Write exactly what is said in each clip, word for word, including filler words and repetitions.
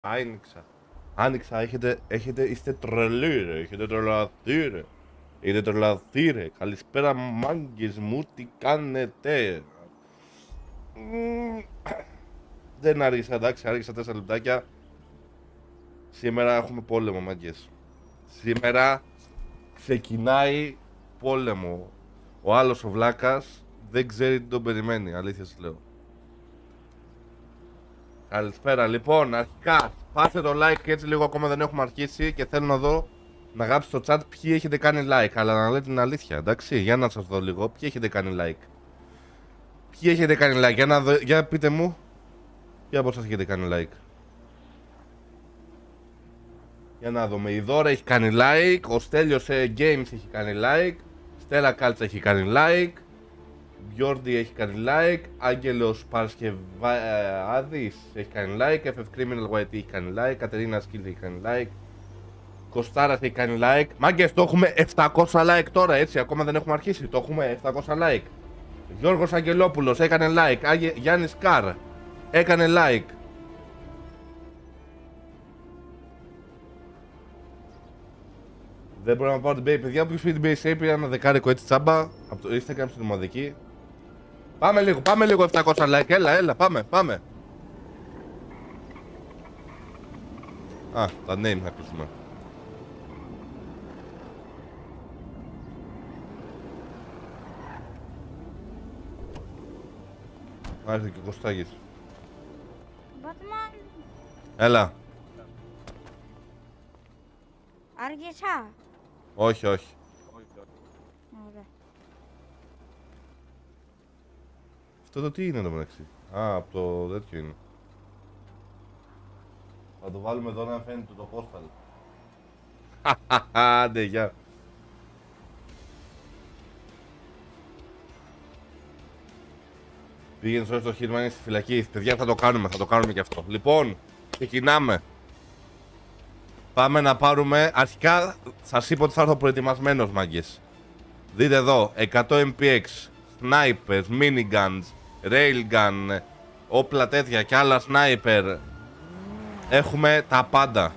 Άνοιξα. Άνοιξα, έχετε, έχετε, είστε τρελοί ρε, έχετε τρελαθεί ρε. Έχετε τρελαθεί ρε. Καλησπέρα μάγκες μου, τι κάνετε. Δεν άργησα, εντάξει, άργησα τέσσερα λεπτάκια. Σήμερα έχουμε πόλεμο μάγκες. Σήμερα ξεκινάει πόλεμο. Ο άλλος ο βλάκας δεν ξέρει τι τον περιμένει, αλήθεια σας λέω. Καλησπέρα, λοιπόν, αρχικά πάστε το like έτσι λίγο, ακόμα δεν έχουμε αρχίσει και θέλω να δω, να γράψετε στο chat ποιοι έχετε κάνει like, αλλά να λέτε την αλήθεια, εντάξει, για να σας δω λίγο, ποιοι έχετε κάνει like. Ποιοι έχετε κάνει like, για να δω, για πείτε μου, ποια από σας έχετε κάνει like. Για να δούμε, η Δώρα έχει κάνει like, ο Στέλιος ε, Games έχει κάνει like, Στέλλα Κάλτσα έχει κάνει like, Γιόρντι έχει κάνει like, Άγγελος Παρασκευάδης έχει κάνει like, εφ εφ Criminal White έχει κάνει like, Κατερίνα Σκύλ έχει κάνει like, Κωστάρας έχει κάνει like. Μάγκες, το έχουμε επτακόσια like τώρα, έτσι, ακόμα δεν έχουμε αρχίσει, το έχουμε επτακόσια like. Γιώργος Αγγελόπουλος έκανε like, Άγε... Γιάννης Καρ έκανε like. Δεν μπορώ να πάω την Bay, παιδιά, που πει την Bay Shape, πήρα ένα δεκάρικο έτσι τσάμπα από το Instagram στην ομαδική. Πάμε λίγο, πάμε λίγο επτακόσια like, έλα, έλα, πάμε, πάμε. Α, τα name θα κλείσουμε. Άρχισε και ο Κωστάκης. Batman. Έλα. Άργησα. Όχι, όχι. Ωραία. Αυτό το τι είναι εδώ μεταξύ. Α, από το τέτοιο είναι. Θα το βάλουμε εδώ να φαίνεται το postal. Χαχαχα, άντε, γεια. Πήγαινε στο στο χείρμα, είναι στη φυλακή. Παιδιά, θα το κάνουμε, θα το κάνουμε και αυτό. Λοιπόν, ξεκινάμε. Πάμε να πάρουμε. Αρχικά, σας είπα ότι θα έρθω προετοιμασμένος, μάγκες. Δείτε εδώ, εκατό εμ πι εξ, snipers, miniguns, railgun, όπλα τέτοια και άλλα sniper. Έχουμε τα πάντα.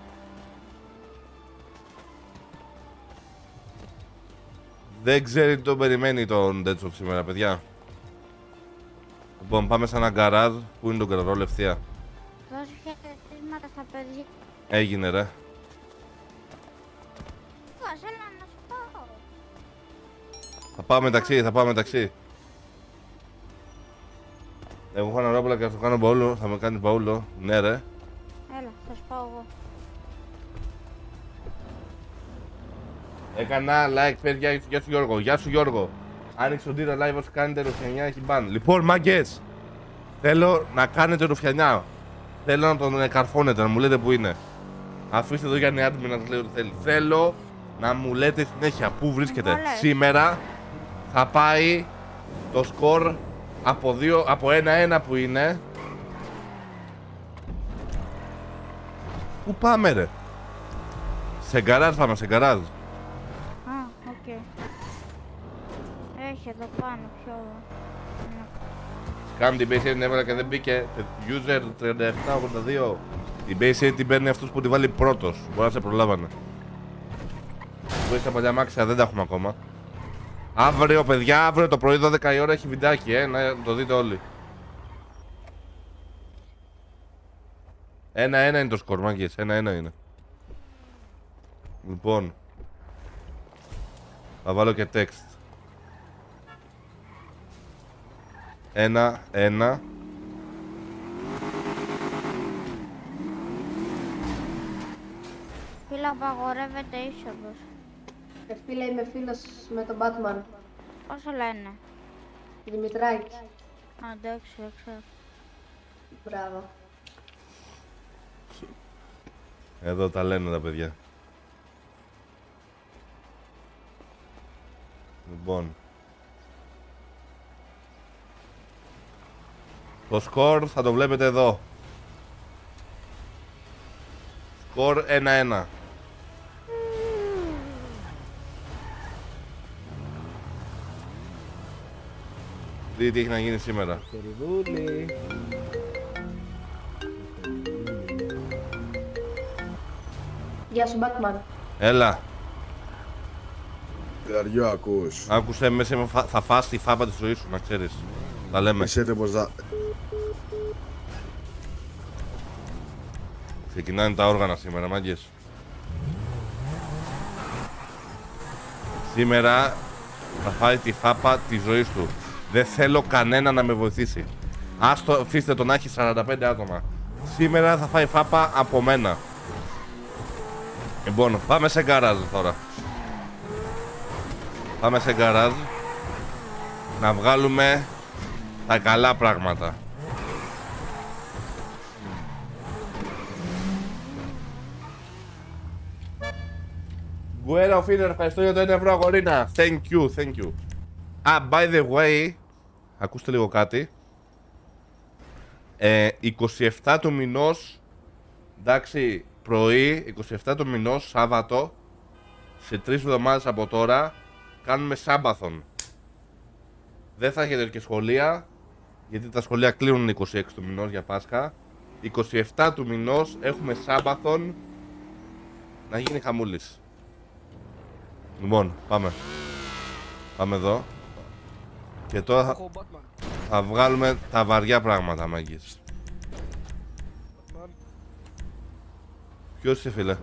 Δεν ξέρει τι τον περιμένει τον Deadshot σήμερα, παιδιά. Λοιπόν, πάμε σε ένα γκαράζ. Πού είναι το γκαράζ, όλη ευθεία. Δώσε χαιρετίσματα στα παιδιά. Έγινε ρε. Δώσε ένα να σου πω. Θα πάμε μεταξύ, θα πάμε μεταξύ. Εγώ έχω ένα ρόπουλα και θα το κάνω μπαούλο. Θα με κάνει μπαούλο. Ναι ρε. Έλα, θα σου πάω εγώ. Έκανα like, παιδιά, γεια σου Γιώργο. Γεια σου Γιώργο. Άνοιξε τον Tira Live, όσοι κάνετε ρουφιανιά έχει μπαν. Λοιπόν, μάγκες, θέλω να κάνετε ρουφιανιά. Θέλω να τον καρφώνετε, να μου λέτε που είναι. Αφήστε εδώ Γιάννη Άντμι να σας λέει ό,τι θέλει. Θέλω να μου λέτε συνέχεια πού βρίσκεται. Πολλές. Σήμερα θα πάει το σκορ από, δύο, από ένα ένα που είναι. Πού πάμε ρε? Σε γκαράζ πάμε, σε γκαράζ. Α, οκ. Έχει εδώ πάνω πιο... Κάμ την Base eight την έβαλα και δεν μπήκε. User τριάντα επτά ογδόντα δύο. Η Base eight την παίρνει αυτούς που τη βάλει πρώτος. Μπορεί να σε προλάβανε. Μπορεί στα παλιά μάξια, δεν τα έχουμε ακόμα. Αύριο, παιδιά, αύριο το πρωί δώδεκα η ώρα έχει βιντεάκι, ε, να το δείτε όλοι. Ένα ένα είναι το σκορ, μάγκες, ένα ένα είναι. Λοιπόν, θα βάλω και text. Ένα, ένα. Φίλα, απαγορεύεται είσοδος. Ε, φίλε, είμαι φίλος με τον Batman. Όσο λένε. Δημητράκη. Α, εντάξει, ξέρω. Μπράβο. Εδώ τα λένε τα παιδιά. Λοιπόν. Το σκορ θα το βλέπετε εδώ. Σκορ ένα ένα. Δείτε τι έχει να γίνει σήμερα. Γεια σου, Batman. Έλα. Διαριό ακούς. Άκουσε με, σε, θα φας τη φάπα της ζωής σου, να ξέρεις. Τα λέμε. Είσαι έτοιμος να... Ξεκινάνε τα όργανα σήμερα, μάγκες. Σήμερα θα φάει τη φάπα της ζωής του. Δεν θέλω κανένα να με βοηθήσει. Άστο, αφήστε τον να έχει σαράντα πέντε άτομα. Σήμερα θα φάει φάπα από μένα. Λοιπόν, πάμε σε γκαράζ τώρα. Πάμε σε γκαράζ να βγάλουμε τα καλά πράγματα. Γκουέρα Φίλερ, ευχαριστώ για το ένα ευρώ αγορίνα. Thank you, thank you. Α, ah, by the way, ακούστε λίγο κάτι. Ε, είκοσι επτά του μηνός, εντάξει, πρωί, είκοσι επτά του μηνός, Σάββατο, σε τρεις εβδομάδες από τώρα, κάνουμε Σάμπαθον. Δεν θα έχετε και σχολεία, γιατί τα σχολεία κλείνουν είκοσι έξι του μηνός για Πάσχα. είκοσι επτά του μηνός έχουμε Σάμπαθον, να γίνει χαμούλης. Λοιπόν, πάμε. Πάμε εδώ. Και τώρα θα, θα βγάλουμε τα βαριά πράγματα, μάγκες. Ποιος είσαι, φίλε?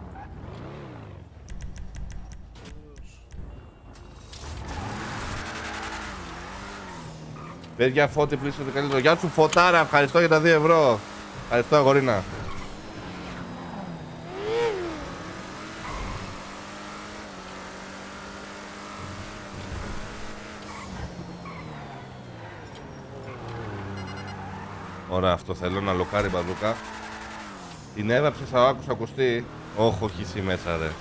Παιδιά, Φώτη, πλήσε το καλύτερο. Γεια σου, Φωτάρα, ευχαριστώ για τα δύο ευρώ. Ευχαριστώ, αγορίνα. Ωραία, αυτό θέλω, να λοκάρει μπαζούκα. Την έδαψε, θα άκουσα ακουστεί. Όχι, όχι εσύ μέσα, ρε.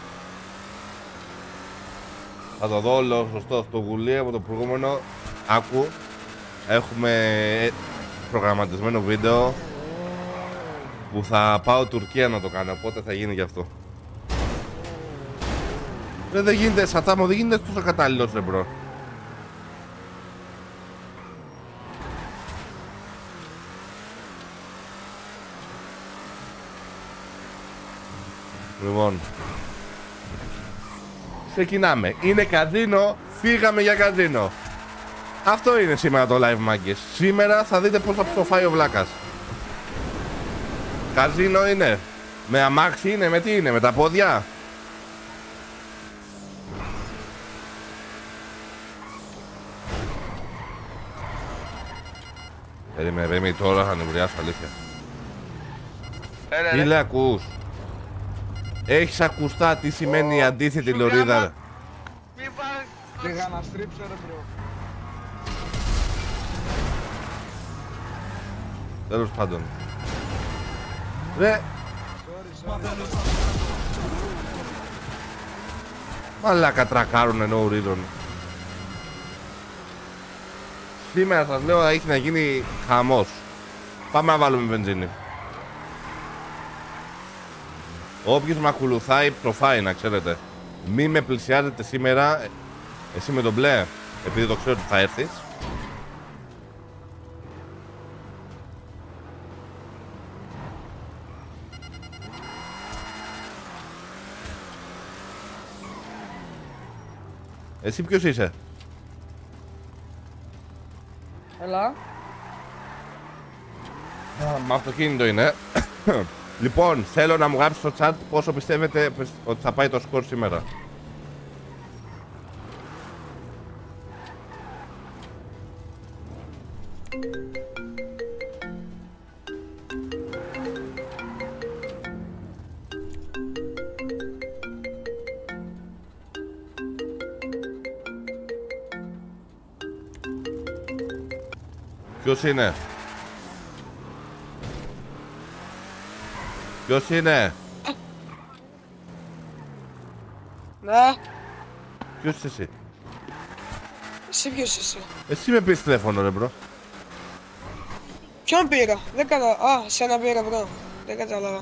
Θα το δω όλο σωστό στο γουλί από το προηγούμενο. Άκου. Έχουμε προγραμματισμένο βίντεο που θα πάω Τουρκία να το κάνω, οπότε θα γίνει και αυτό. Ρε, δεν γίνεται, Σατάμο, δεν γίνεται τόσο κατάλληλος, ρε μπρο. Λοιπόν, ξεκινάμε. Είναι καζίνο, φύγαμε για καζίνο. Αυτό είναι σήμερα το live, μάγκες. Σήμερα θα δείτε πώς θα ψοφάει ο βλάκας. Καζίνο είναι. Με αμάξι είναι, με τι είναι, με τα πόδια. Περίμενε, περίμενε, τώρα θα νευριάσω, αλήθεια. Τι λέει, ακούς? Έχεις ακουστά τι σημαίνει η αντίθετη λωρίδα? Πήγα να στρίψω, ρε μπρο. Τέλος πάντων. Ρε. Μαλάκα, τρακάρουν ενώ ουρίδων. Σήμερα σας λέω θα έχει να γίνει χαμός. Πάμε να βάλουμε βενζίνη. Όποιος με ακολουθάει προφάει, να ξέρετε. Μη με πλησιάζετε σήμερα. Εσύ με τον μπλε, επειδή το ξέρω ότι θα έρθεις. Εσύ ποιος είσαι? Έλα. Α, μ' αυτοκίνητο είναι. Λοιπόν, θέλω να μου γράψεις στο chat πόσο πιστεύετε ότι θα πάει το σκορ σήμερα. Ποιος είναι? Ποιος είναι? Ναι. Ποιος είσαι εσύ? Εσύ ποιος είσαι? Εσύ με πήρες τηλέφωνο, ρε μπρο. Ποιον πήρα? Δεν κατάλαβα. Α, σένα πήρα, μπρο. Δεν κατάλαβα.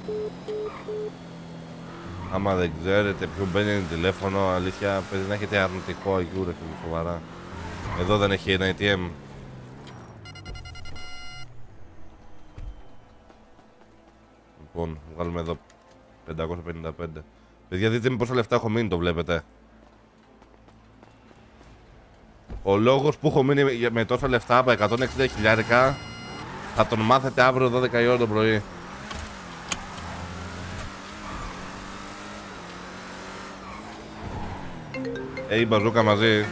Άμα δεν ξέρετε ποιον παίρνει τηλέφωνο, αλήθεια πρέπει να έχετε αρνητικό αγιού, ρε φίλε, σοβαρά. Εδώ δεν έχει ένα έι τι εμ. Λοιπόν, βγάλουμε εδώ πεντακόσια πενήντα πέντε. Παιδιά, δείτε με πόσα λεφτά έχω μείνει, το βλέπετε. Ο λόγος που έχω μείνει με τόσα λεφτά από εκατόν εξήντα χιλιάρικα θα τον μάθετε αύριο δώδεκα η ώρα το πρωί. Ε, η μπαζούκα μαζί.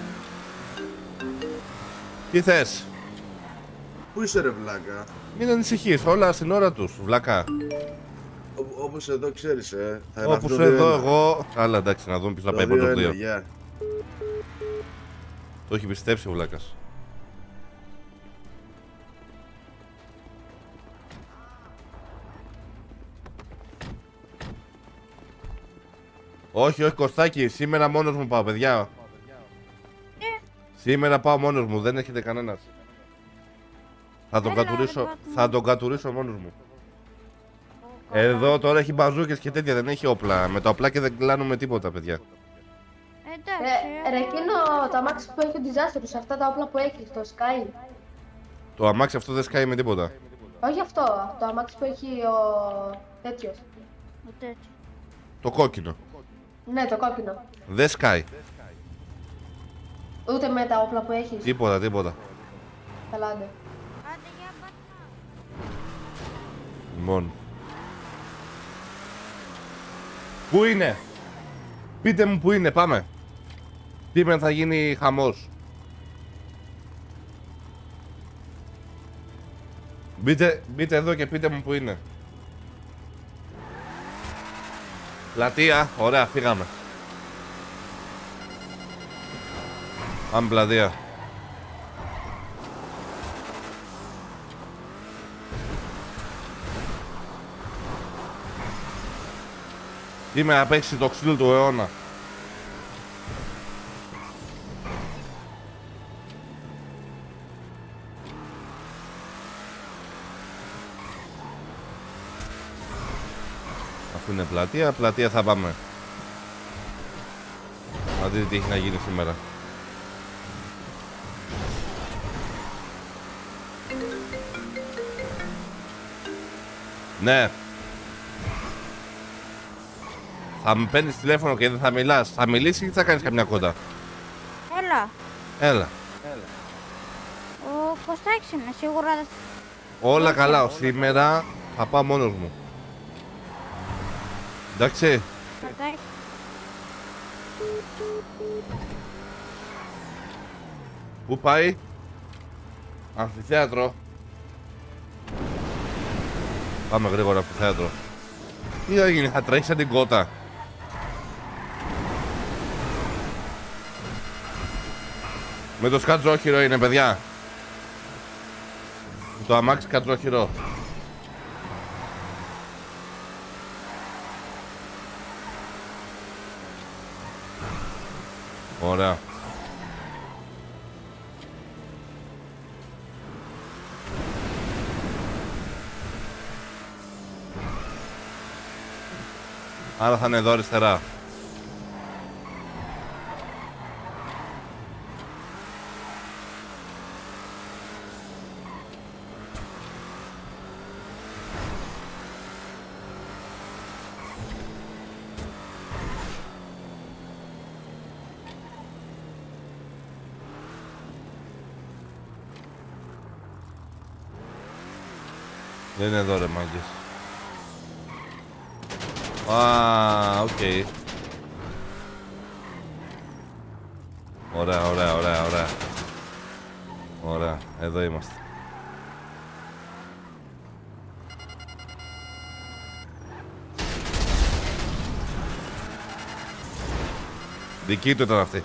Τι θες? Πού είσαι ρε βλάκα? Μην ανησυχείς, όλα στην ώρα τους, βλάκα. Ό, όπως εδώ ξέρεις, ε. Θα Όπως είναι αυτό εδώ δύο ένα. εγώ... Καλά, εντάξει, να δούμε ποιος θα Το πάει δύο πρώτος ένα, δύο. γεια. Το έχει πιστέψει ο βλάκας. Όχι, όχι Κωστάκη, σήμερα μόνος μου πάω, παιδιά. Σήμερα πάω μόνος μου, δεν έχετε κανένας. Θα τον Έλα, κατουρίσω, ρε, Batman. θα τον κατουρίσω μόνος μου. Εδώ τώρα έχει μπαζούκες και τέτοια, δεν έχει όπλα. Με τα οπλάκια δεν κλάνουμε τίποτα, παιδιά. Εντάξει. Ε, ρε, εκείνο το αμάξι που έχει ο Disaster, αυτά τα όπλα που έχει, το Sky. Το αμάξι αυτό δεν σκάει με τίποτα. Όχι αυτό, το αμάξι που έχει ο τέτοιος. Ο τέτοιος. Το κόκκινο. Ναι, το κόκκινο. Δεν σκάει. Ούτε με τα όπλα που έχεις. Τίποτα, τίποτα. Καλά, άντε. Άντε, για Batman. Λοιπόν. Πού είναι? Πείτε μου πού είναι, πάμε. Σήμερα θα γίνει χαμός. Μπείτε, μπείτε εδώ και πείτε μου πού είναι. Πλατεία, ωραία, φύγαμε. Πάμε πλατεία. Είμαι να παίξει το ξύλο του αιώνα. Αφού είναι πλατεία, πλατεία θα πάμε. Να δείτε τι έχει να γίνει σήμερα. Ναι. Θα μου παίρνεις τηλέφωνο και δεν θα μιλάς. Θα μιλήσεις ή θα κάνεις καμιά κόντα? Έλα. Έλα. Ο Κωστάκης είναι, σίγουρα δεν Όλα καλά. Σήμερα θα πάω μόνος μου. Εντάξει. θα τα έχει. Πού πάει? Αμφιθέατρο. Πάμε γρήγορα αμφιθέατρο. Τι θα γίνει, θα τρέχει σαν την κότα. Με το σκατζόχυρο είναι, παιδιά. Το αμάξι σκατζόχυρο. Ωραία. Άρα θα είναι εδώ αριστερά. Δεν είναι εδώ ρε μάγκες. Α, οκ. Okay. Ωραία, ωραία, ωραία, ωραία. Ωραία, εδώ είμαστε. Δική του ήταν αυτή.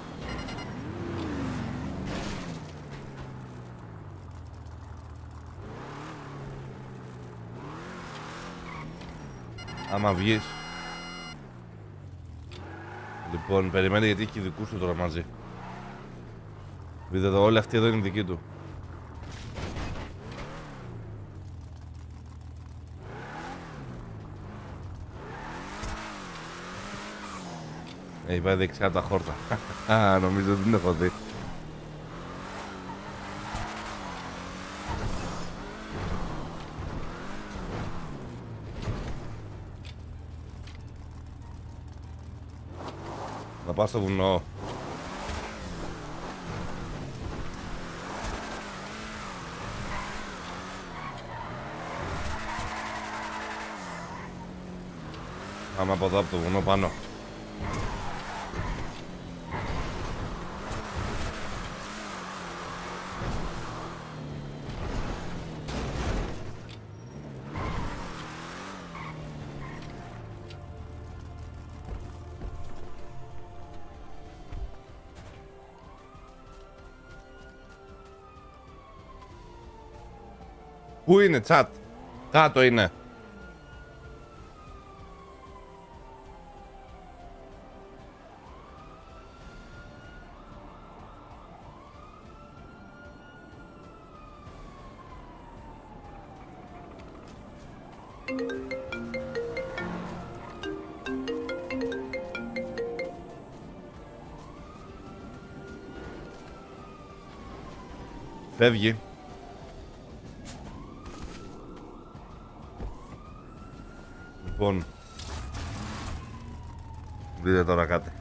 Άμα βγεις. Λοιπόν, περιμένει γιατί έχει δικούς του τώρα μαζί. Δείτε εδώ, όλοι αυτοί εδώ είναι δικοί του. Έχει πάει δεξιά από τα χόρτα. Α, νομίζω ότι δεν έχω δει. Να πάω στο βουνό. Πάμε από εδώ από το βουνό πάνω. Πού είναι, chat? Κάτω είναι. Φεύγει. Λοιπόν, δείτε τώρα κάτι.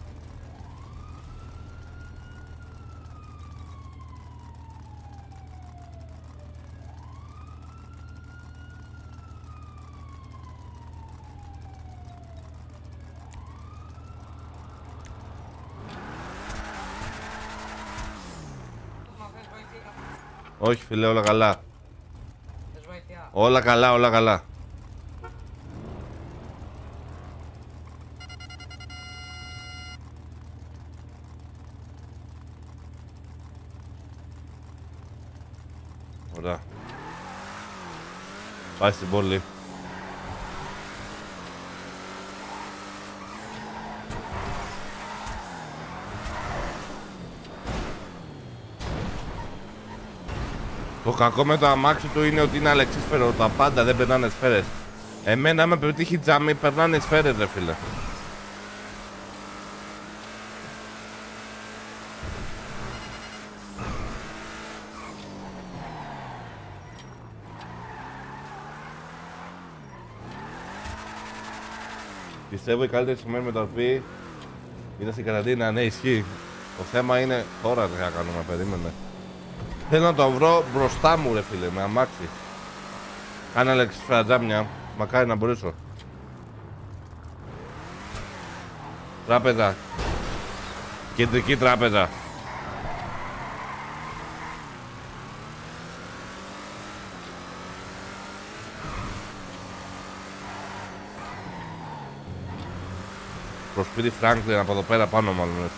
Όχι φίλε, όλα καλά. Όλα καλά, όλα καλά. Ωραία. Πάει στην πόλη. Το κακό με το αμάξι του είναι ότι είναι αλεξίσφαιρο. Τα πάντα δεν περνάνε σφαίρες. Εμένα άμα πετύχει τζάμι περνάνε σφαίρες ρε φίλε. Πιστεύω η καλύτερη σημαίνει μεταρρυθμή είναι στην καραντίνα, ναι ισχύει. Το θέμα είναι τώρα τι θα κάνουμε, περίμενε. Θέλω να το βρω μπροστά μου ρε φίλε, με αμάξι. Κάνε αλεξίσφαιρα τζάμια, μακάρι να μπορέσω. Τράπεζα. Κεντρική τράπεζα. Προς σπίτι Φράγκλιν από εδώ πέρα πάνω μάλλον μέσα.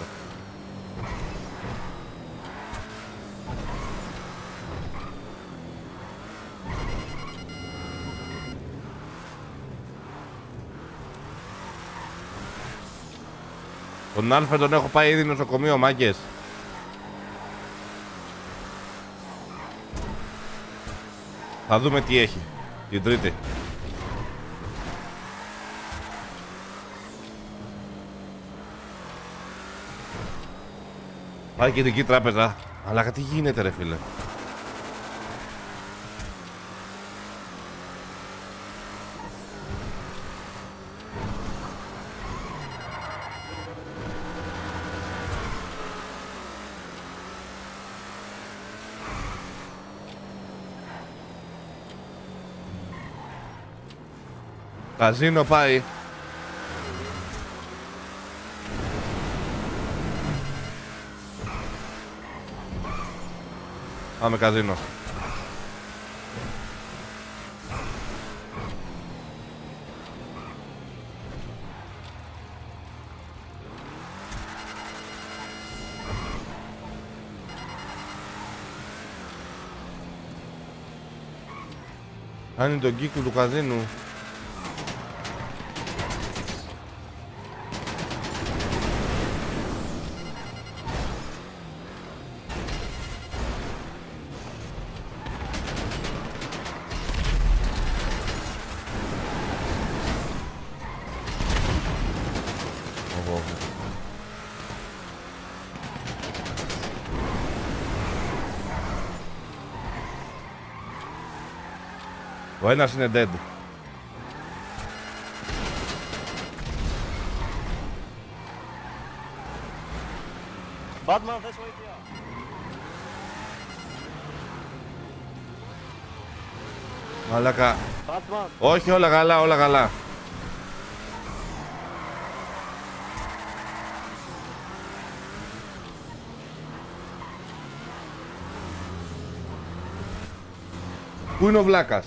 Τον Άλφα τον έχω πάει ήδη νοσοκομείο, μάγκες. Θα δούμε τι έχει την Τρίτη. Πάει κεντρική τράπεζα. Αλλά τι γίνεται ρε φίλε. Καζίνο πάει. Πάμε καζίνο. Κάνει τον κύκλο του καζίνου. Ο ένας είναι dead. Batman, θες βοήθεια? Μαλάκα. Batman. Όχι, όλα καλά, όλα καλά. Πού είναι ο βλάκας?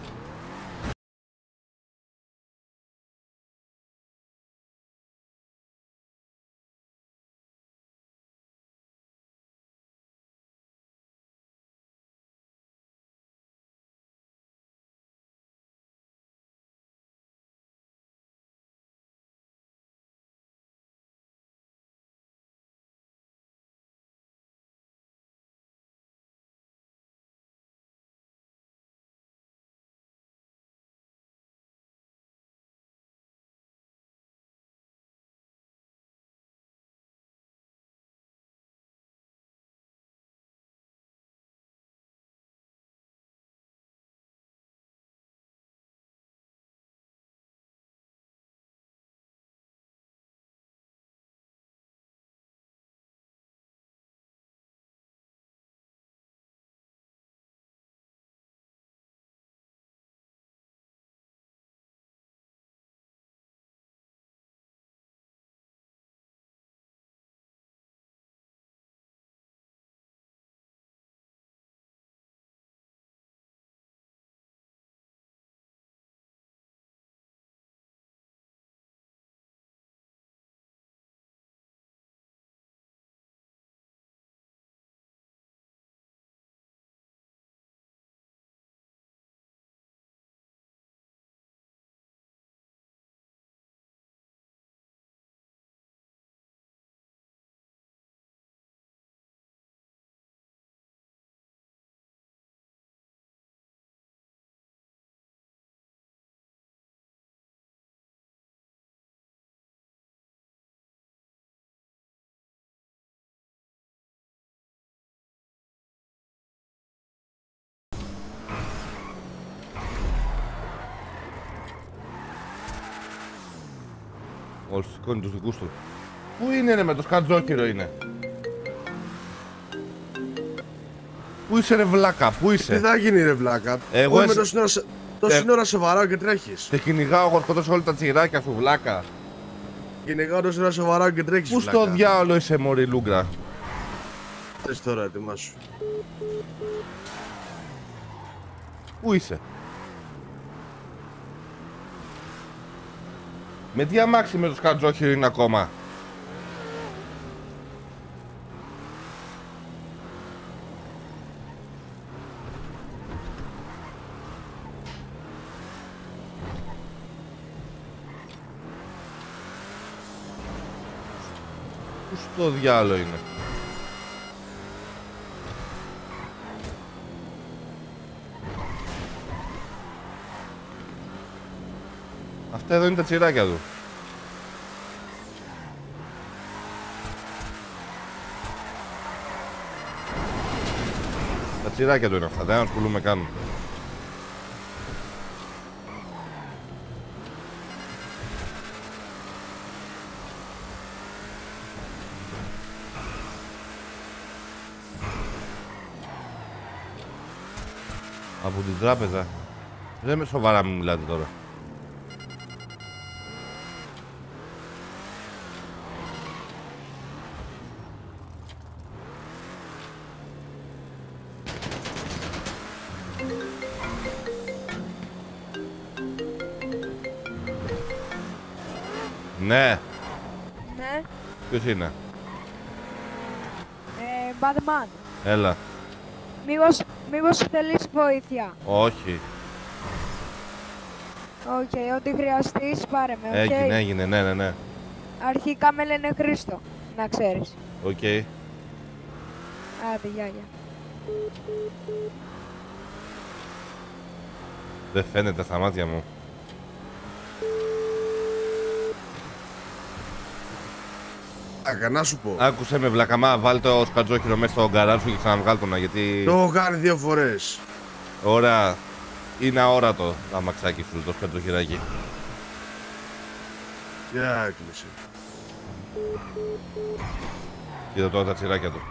Όλος σηκώνει τους δικούς του. Πού είναι ρε, με το σκατζόκυρο είναι? Πού είσαι ρε βλάκα, πού είσαι? Τι θα γίνει ρε βλάκα? Εγώ Πού εσύ- είμαι τόση ώρα σε- τόση Ε- ώρα σε βαράω και τρέχεις. Σε κυνηγάω, έχω σκοτώσει όλα τα τσιράκια σου βλάκα. Κυνηγάω τόση ώρα σε βαράω και τρέχεις. Πού στο διάολο είσαι μωρή λούγκρα? Θες τώρα, ετοιμάσου. Πού είσαι? Με τι αμάξι με το σκατζόκυρο είναι ακόμα? Πού στο διάλο είναι? Αυτά εδώ είναι τα τσιράκια του. Τα τσιράκια του είναι αυτά, δεν ασχολούμαι καν. Από την τράπεζα. Δεν με σοβαρά μου μιλάτε τώρα. Ναι, Ναι, ποιος είναι? ε, Batman. Έλα. Μήπως, μήπως θέλεις βοήθεια. Όχι. Οκ, ό,τι χρειαστείς πάρε με, οκ. Έγινε, έγινε, ναι, ναι, ναι. Αρχικά με λένε Χρήστο, να ξέρεις. Οκ. Άντε, γεια, γεια. Δεν φαίνεται στα μάτια μου. Άκα, να σου πω. Άκουσε με βλακαμά, βάλ το σκατζόχυρο μέσα στο γκαράζ σου και ξαναβγάλ τον, γιατί... Το έχω κάνει δύο φορές. Ωραία. Είναι αόρατο το αμαξάκι σου, το σκατζοχυράκι. Για έκλεισε. Κοίτα τώρα τα τσιράκια του.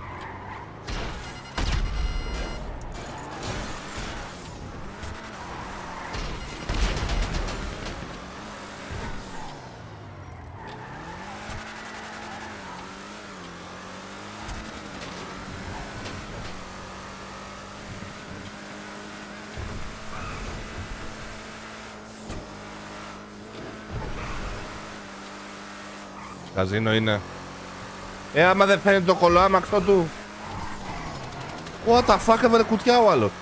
Καζίνο είναι. Ε, άμα δεν φαίνεται το κολοάμαξο του. What the fuck, έβαλε κουτιά ο άλλος.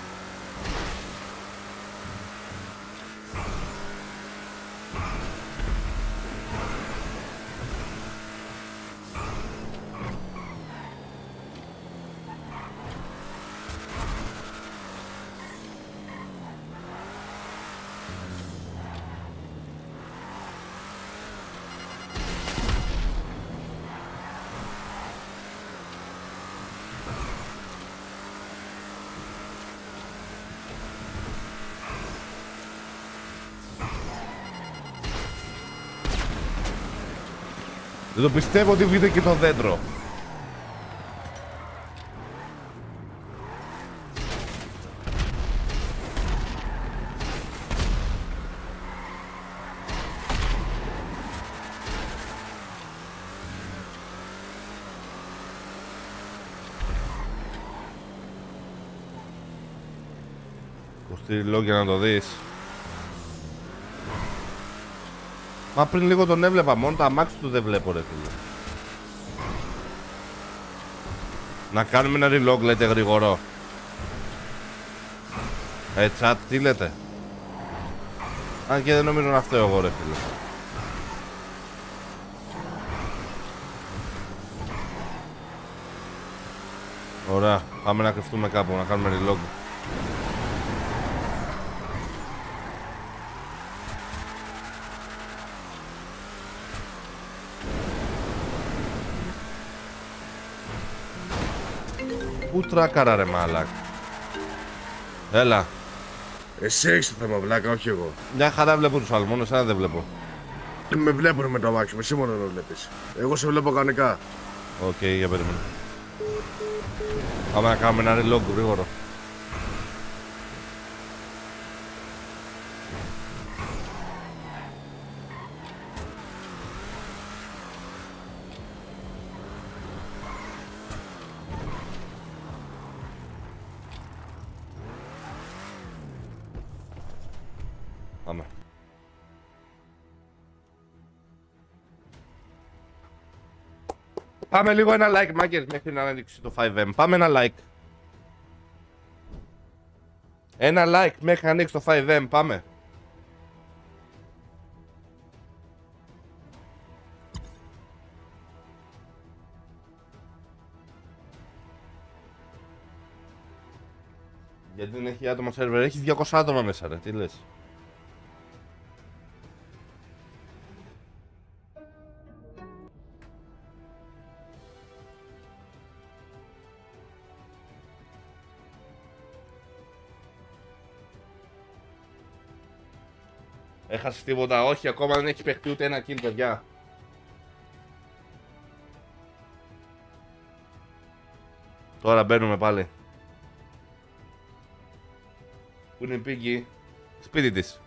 Δεν το πιστεύω ότι βγήκε και το δέντρο. Κοστίζει λόγια να το δεις. Μα πριν λίγο τον έβλεπα, μόνο τα αμάξι του δεν βλέπω ρε φίλε. Να κάνουμε ένα relog λέτε γρήγορο. Ε, chat, τι λέτε. Αν και δεν νομίζω να φταίω εγώ ρε φίλε. Ωραία, πάμε να κρυφτούμε κάπου, να κάνουμε relog. Πού τράκαρα ρε μάλακ. Έλα. Εσύ έχεις το θέμα βλάκα, όχι εγώ. Μια χαρά βλέπω τους άλλους, μόνο εσένα δεν βλέπω. Με βλέπουν με το αμάξι μου, εσύ μόνο με βλέπεις. Εγώ σε βλέπω κανονικά. Οκ, okay, για περίμενε. Πάμε να κάνουμε ένα relog γρήγορο. Πάμε. Πάμε λίγο ένα like, μάγκες, μέχρι να ανοίξει το φάιβ εμ. Πάμε ένα like. Ένα like μέχρι να ανοίξει το φάιβ εμ, πάμε. Γιατί δεν έχει άτομα σερβερ, έχει διακόσια άτομα μέσα ρε, τι λες. Έχασες τίποτα, όχι, ακόμα δεν έχει παιχτεί ούτε ένα kill, παιδιά. Τώρα μπαίνουμε πάλι. Πού είναι η Πίγκη? Σπίτι της.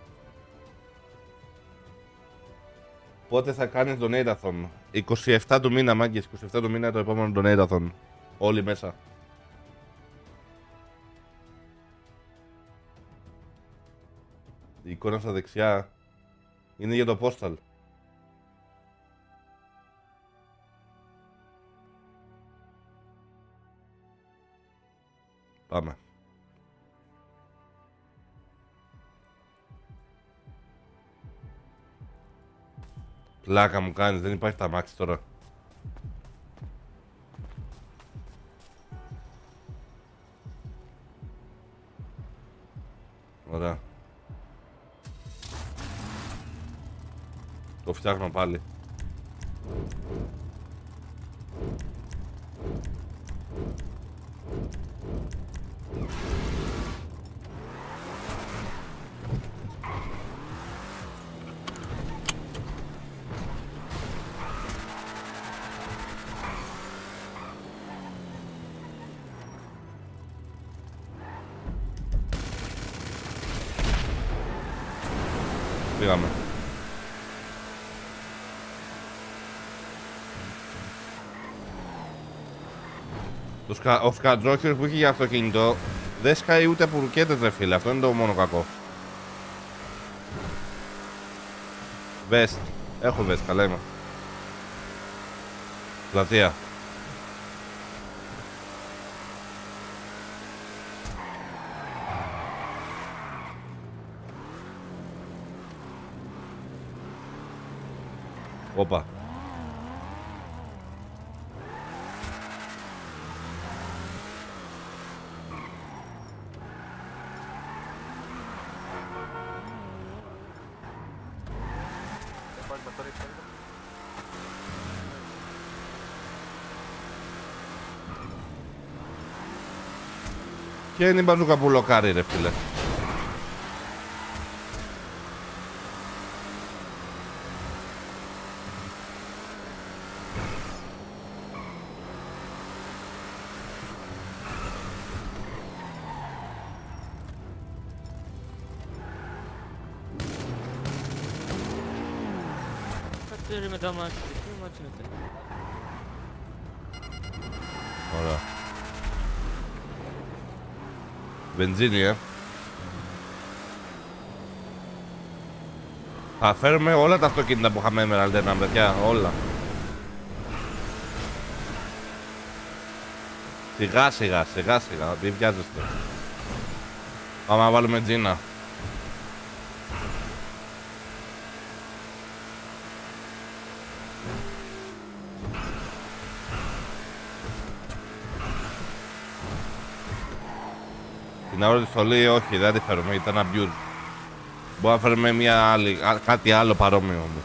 Πότε θα κάνεις donate-a-thon? είκοσι επτά του μήνα, μάγκες, είκοσι επτά του μήνα το επόμενο donate-a-thon. Όλοι μέσα. Η εικόνα στα δεξιά είναι για το postal. Πάμε. Πλάκα μου κάνεις, δεν υπάρχει τα μάξι τώρα. Ωραία. Το φτιάχνω πάλι. Πήγαμε. Το σκα... Ο σκατζόχιος που έχει για αυτοκίνητο δεν σκάει ούτε από ρουκέτες, ρε φίλε. Αυτό είναι το μόνο κακό. Βεστ. Έχω βεστ, καλά είμαι. Πλατεία. Όπα. Ποια είναι η μπαζούκα που λοκάρει, ρε φίλε? Κάτσε με τα μάτια, τι μάτια είναι αυτά? Ωραία. Βενζίνη, ε. Θα φέρουμε όλα τα αυτοκίνητα που είχαμε Emerald ένα, παιδιά, όλα. Σιγά σιγά, σιγά σιγά, μην βιάζεστε. Πάμε να βάλουμε τζίνα. Την ώρα τη στολή όχι, δεν τη φέρουμε, ήταν abuse. Μπορεί να φέρουμε μια άλλη, κάτι άλλο παρόμοιο όμως.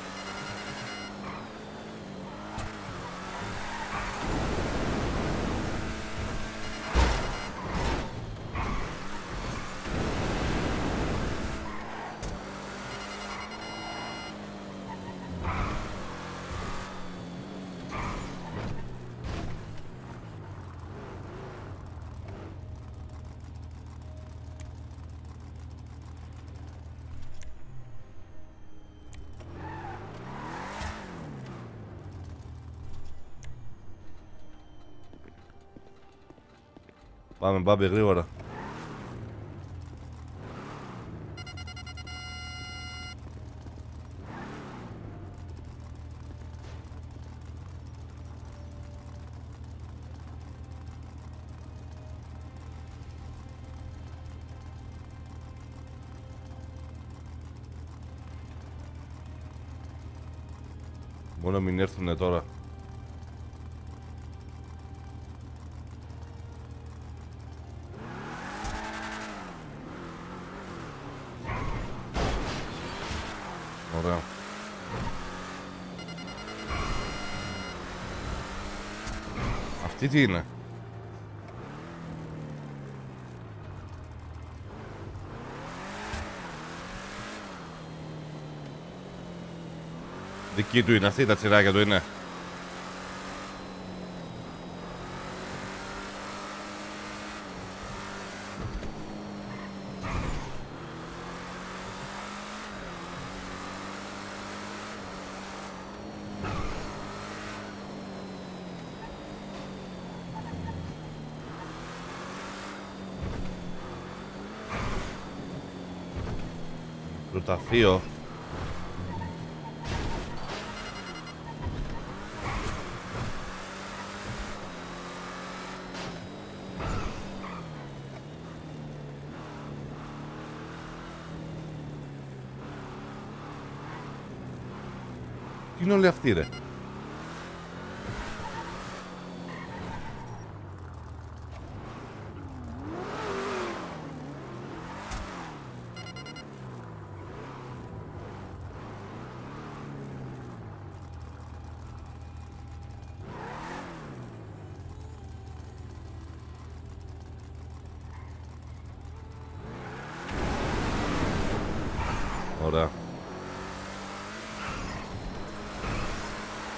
Πάμε μπάμπη γρήγορα. Μόνο μην έρθουνε τώρα. Ωραία. Αυτή τι είναι? Δική του είναι αυτή, τα τσιράκια του είναι. Πρωταφείο. Τι είναι όλοι αυτοί, ρε? Ωραία.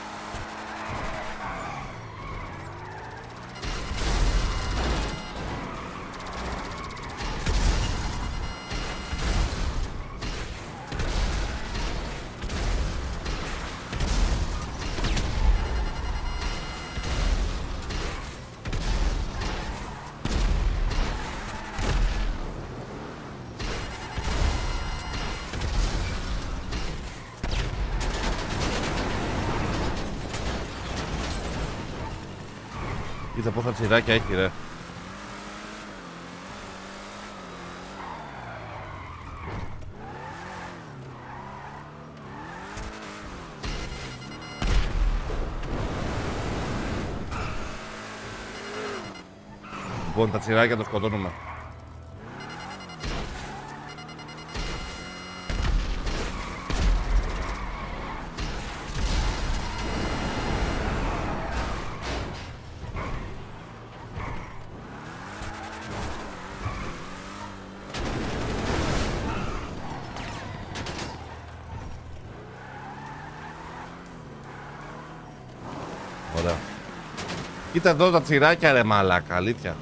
Κοίτα πόσα τσιράκια έχει ρε. Λοιπόν, τα τσιράκια το σκοτώνουμε. Ωραία. Κοίτα εδώ τα τσιράκια ρε μαλάκα, αλήθεια.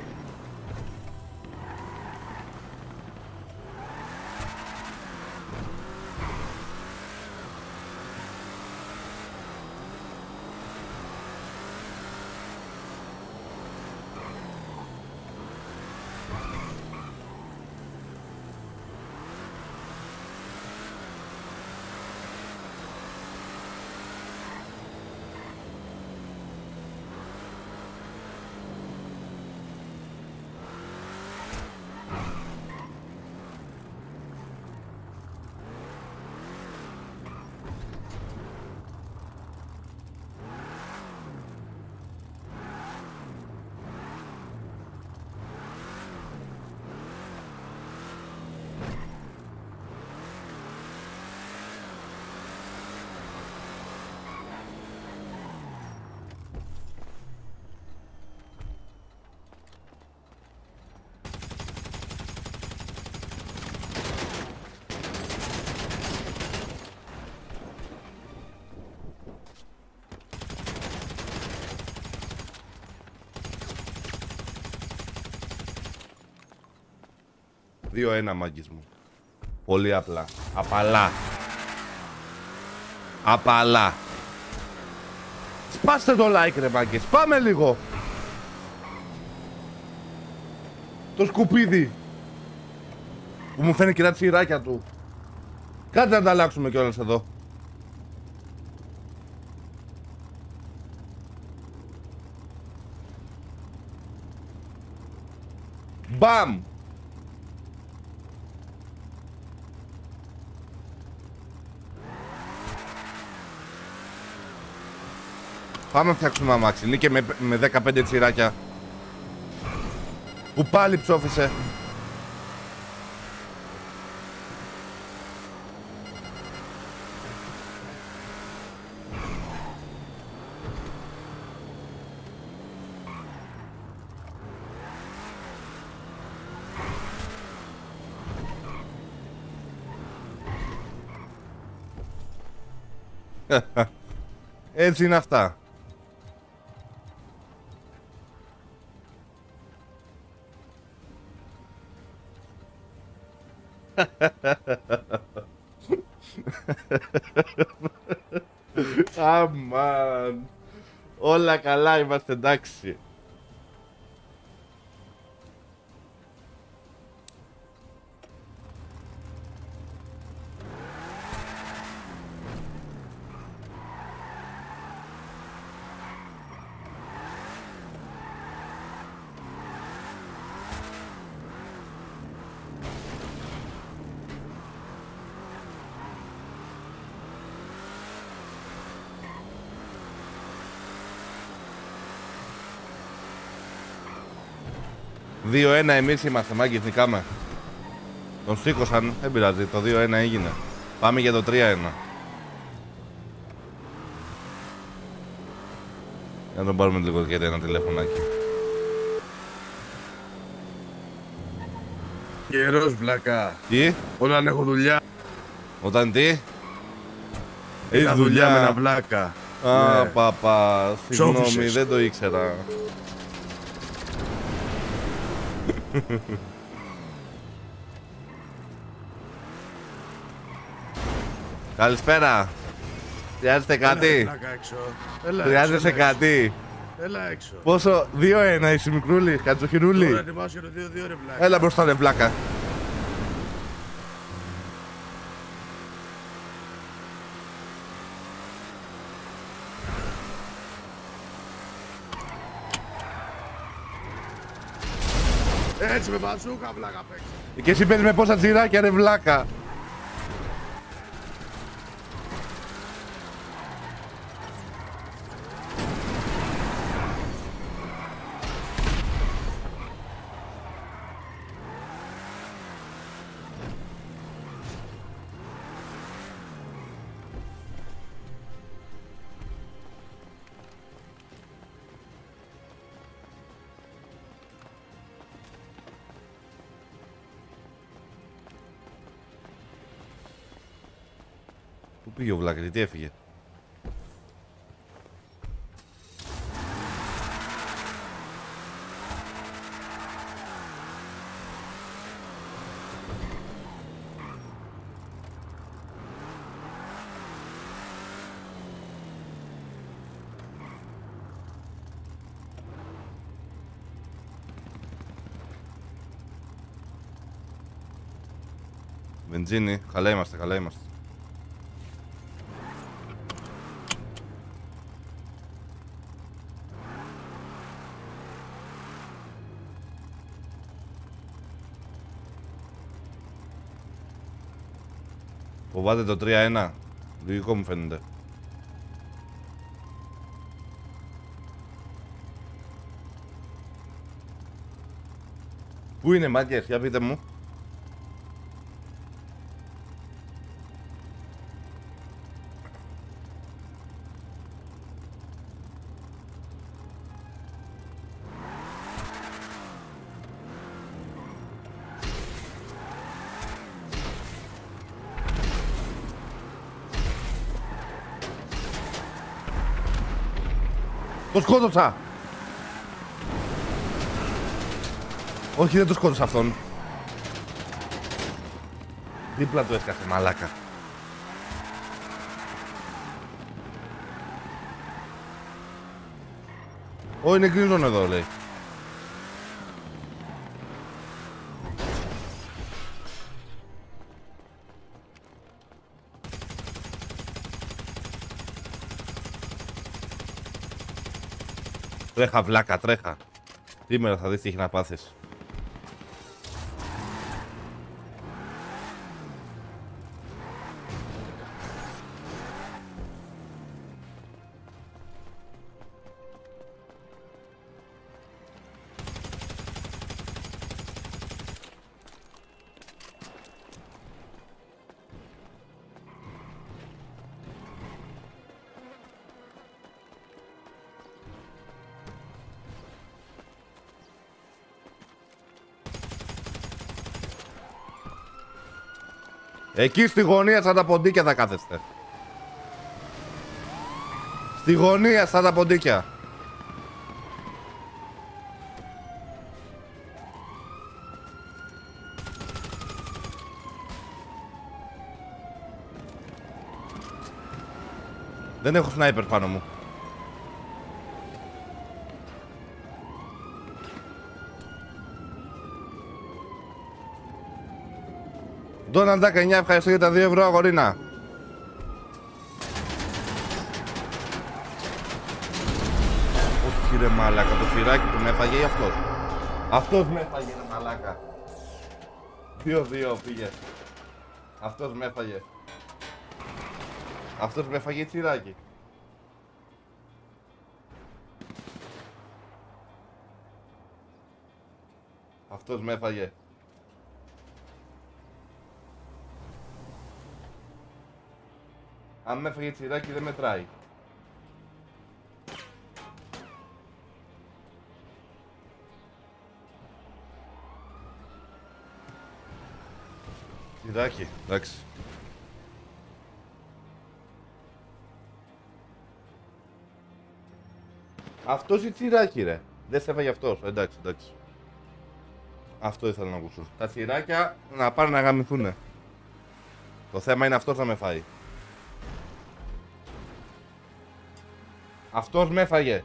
δύο ένα μάγκης μου. Πολύ απλά. Απαλά. Απαλά. Σπάστε το like ρε μάγκες. Πάμε λίγο. Το σκουπίδι. Που μου φαίνεται και τα τσιράκια του. Κάτσε να τα αλλάξουμε κιόλας εδώ. Μπαμ. Πάμε να φτιάξουμε αμάξι. Είναι και με, με δεκαπέντε τσιράκια. Που πάλι ψόφισε. Έτσι είναι αυτά. Αμάν. Όλα καλά, είμαστε εντάξει. δύο ένα εμείς είμαστε, μάγκες, νικάμε. Τον σήκωσαν, δεν πειράζει, το δύο ένα έγινε. Πάμε για το τρία ένα. Για να τον πάρουμε λίγο γιατί ένα τηλέφωνάκι. Καιρός βλάκα. Τι? Όταν έχω δουλειά. Όταν τι? Είχα Έχεις δουλειά με ένα βλάκα. Α, Ναι. παπα, συγγνώμη, Ψόφισες. δεν το ήξερα. Καλησπέρα. Χρειάζεται κάτι? Έλα, βλάκα, έξω. Έλα, Χρειάζεσαι έξω, έλα, κάτι? έξω. Έλα έξω. Πόσο? δύο ένα είσαι μικρούλη, Τώρα κατσοχυρούλη. ετοιμάσαι το δύο δύο ρε βλάκα. Έλα μπροστά ρε βλάκα. Έτσι με μπαζούκα βλάκα παίξει. Και εσύ παίζεις με πόσα τσιράκια ρε βλάκα. Πού πήγε ο βλάκας, γιατί έφυγε? Βενζίνη, καλά είμαστε, καλά είμαστε. Φοβάται το τρία ένα. Λογικό μου φαίνεται. Πού είναι μάγκες, για πείτε μου. Το σκότωσα! Όχι, δεν το σκότωσα αυτόν. Δίπλα του έσκασε, μαλάκα. Ω, είναι γκρίζον εδώ, λέει. Τρέχα βλάκα, τρέχα. Σήμερα θα δεις τι έχει να πάθεις. Εκεί στη γωνία σαν τα ποντίκια θα κάθεστε. Στη γωνία σαν τα ποντίκια. Δεν έχω σνάιπερ πάνω μου. Ντόναλντ εννιά, ευχαριστώ για τα δύο ευρώ, αγορίνα. Όχι ρε μαλάκα, το φυράκι του με έφαγε ή αυτός? Αυτός με έφαγε ρε μαλάκα. δύο δύο πήγε. Αυτός με έφαγε. Αυτός με έφαγε τσιράκι. Αυτός με έφαγε. Αν με έφαγε τσιράκι δεν μετράει. Τσιράκι, εντάξει. Αυτός ή τσιράκι ρε. Δεν σε έφαγε αυτός, εντάξει, εντάξει. Αυτό ήθελα να ακούσω. Τα τσιράκια να πάνε να γαμηθούνε. Το θέμα είναι αυτός να με φάει. Αυτός με έφαγε.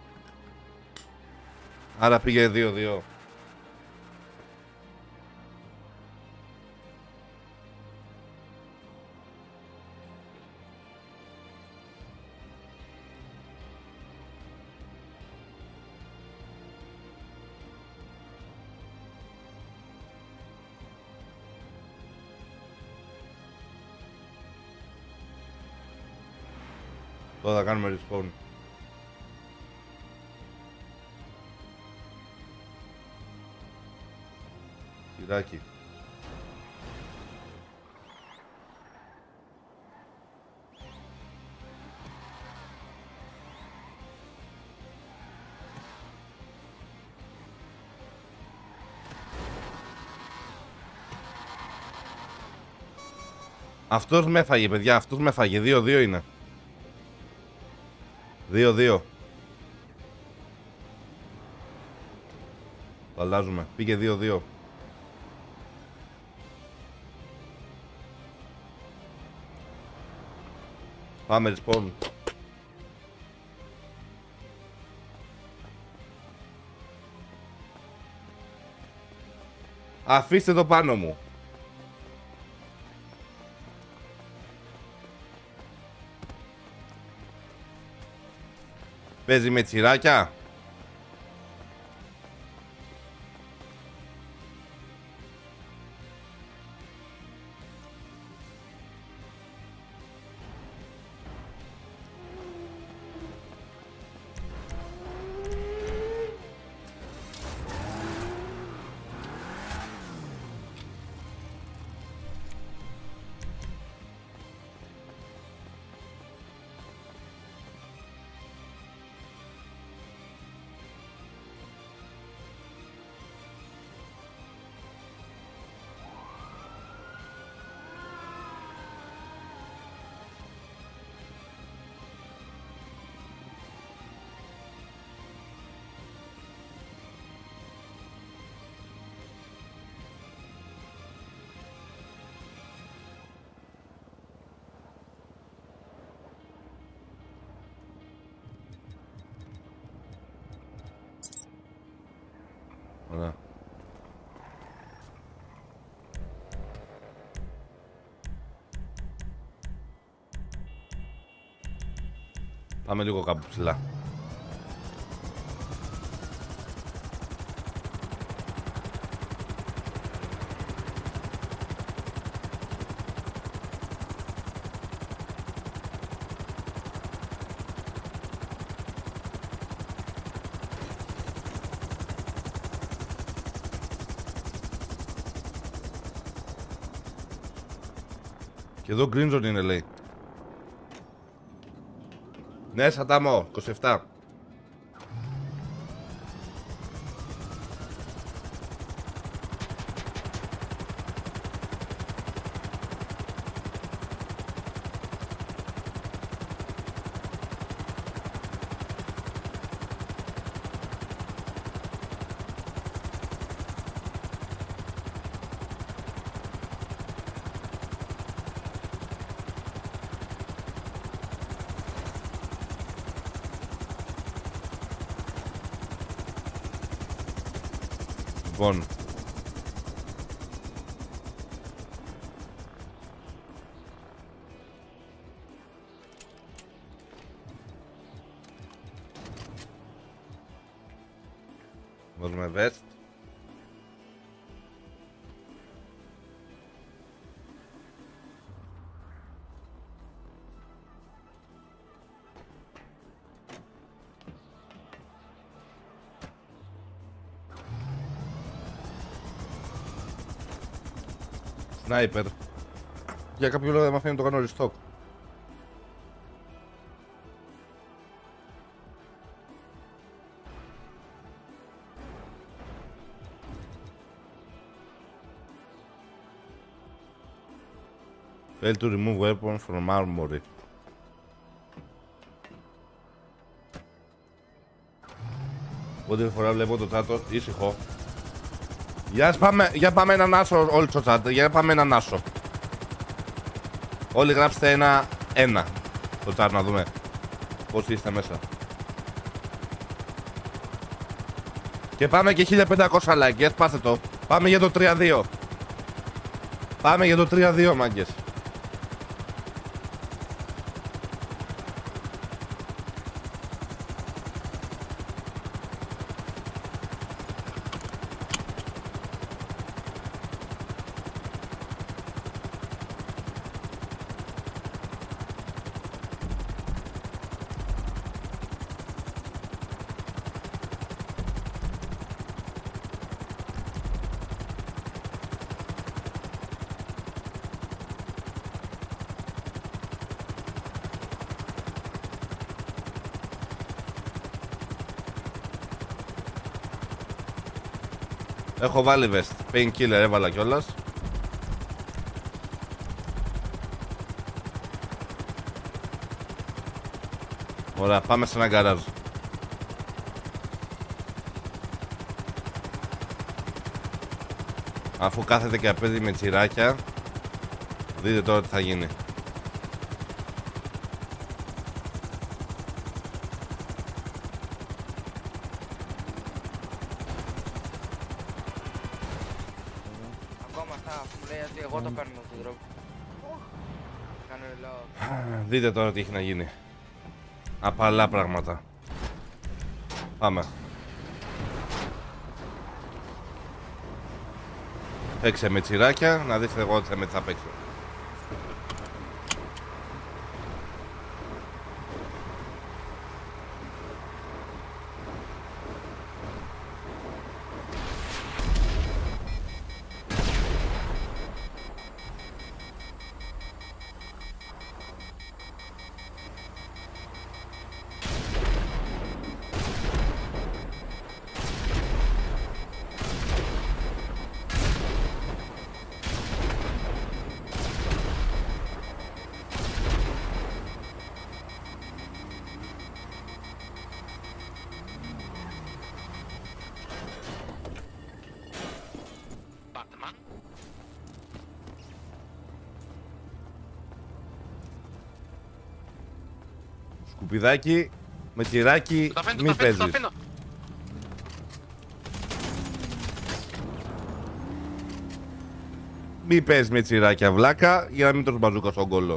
Άρα πήγε δύο δύο. Τώρα θα κάνουμε respawn. Σειράκι. Αυτός με έφαγε, παιδιά, αυτός με έφαγε. δύο δύο είναι. δύο δύο. Το αλλάζουμε. Πήγε δύο δύο. Πάμε respawn. Αφήστε το πάνω μου. Παίζει με τσιράκια. Ωραία. Πάμε λίγο κάπου ψηλά. Και εδώ green zone είναι, λέει. Ναι, Σατάμο, είκοσι επτά. Λοιπόν, βάζουμε vest. Sniper. Για κάποιο λόγο δεν μ' αφήνει να το κάνω restock. Fail to remove weapon from armory. Ό,τι φορά βλέπω το chat ήσυχο. Για πάμε, για πάμε έναν άσο όλοι στο chat, για πάμε έναν άσο. Όλοι γράψτε ένα, ένα στο chat να δούμε πώς είστε μέσα. Και πάμε και χίλια πεντακόσια like, yes, πάστε το. Πάμε για το τρία δύο. Πάμε για το τρία δύο, μάγκες. Έχω βάλει vest. Painkiller έβαλα κιόλας. Ωραία, πάμε σε ένα γκαράζ. Αφού κάθεται και παίζει με τσιράκια, δείτε τώρα τι θα γίνει. Ακόμα αυτά μου λέει ότι εγώ το παίρνω τον τρόπο. Κάνω reload. Δείτε τώρα τι έχει να γίνει. Απαλά πράγματα. Πάμε. Παίξε με τσιράκια, να δείτε εγώ τι θα παίξω. Σκουπιδάκι, με τυράκι, μη παίζεις. Μη παίζεις με τσιράκια βλάκα για να μην τρως μπαζούκα στον κόλλο.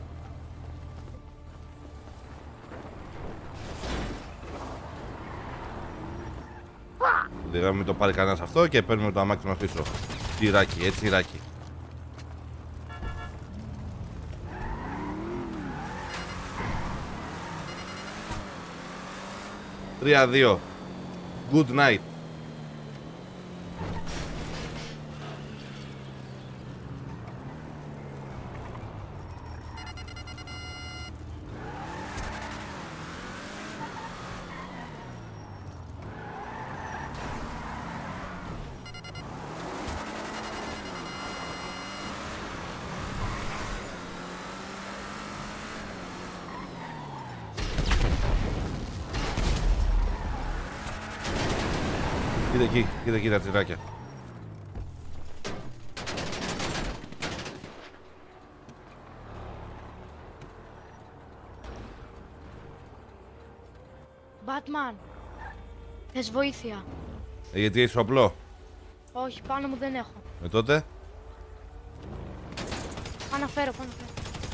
Δηλαδή μην το πάρει κανένας αυτό και παίρνουμε το αμάξι μας πίσω. Τσιράκι, έτσι τσιράκι. τρία δύο. Good night. Κοίτα εκεί, κοίτα εκεί τα τσιράκια. Batman, θες βοήθεια? Ε, γιατί έχεις όπλο? Όχι, πάνω μου δεν έχω. Ε, τότε? Πάνω φέρω, πάνω φέρω.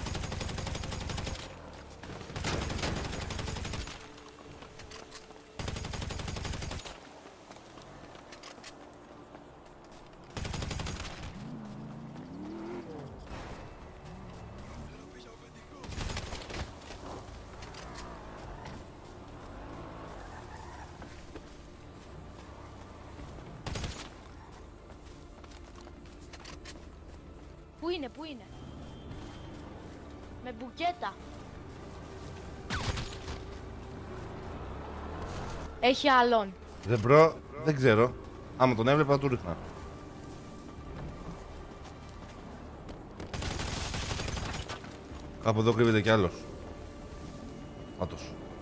Πού είναι, πού είναι? Με μπουκέτα. Έχει άλλον. Δεν μπρο, δεν ξέρω. Άμα τον έβλεπα, του ρίχνα. Κάπου εδώ κρύβεται κι άλλος. Άτος.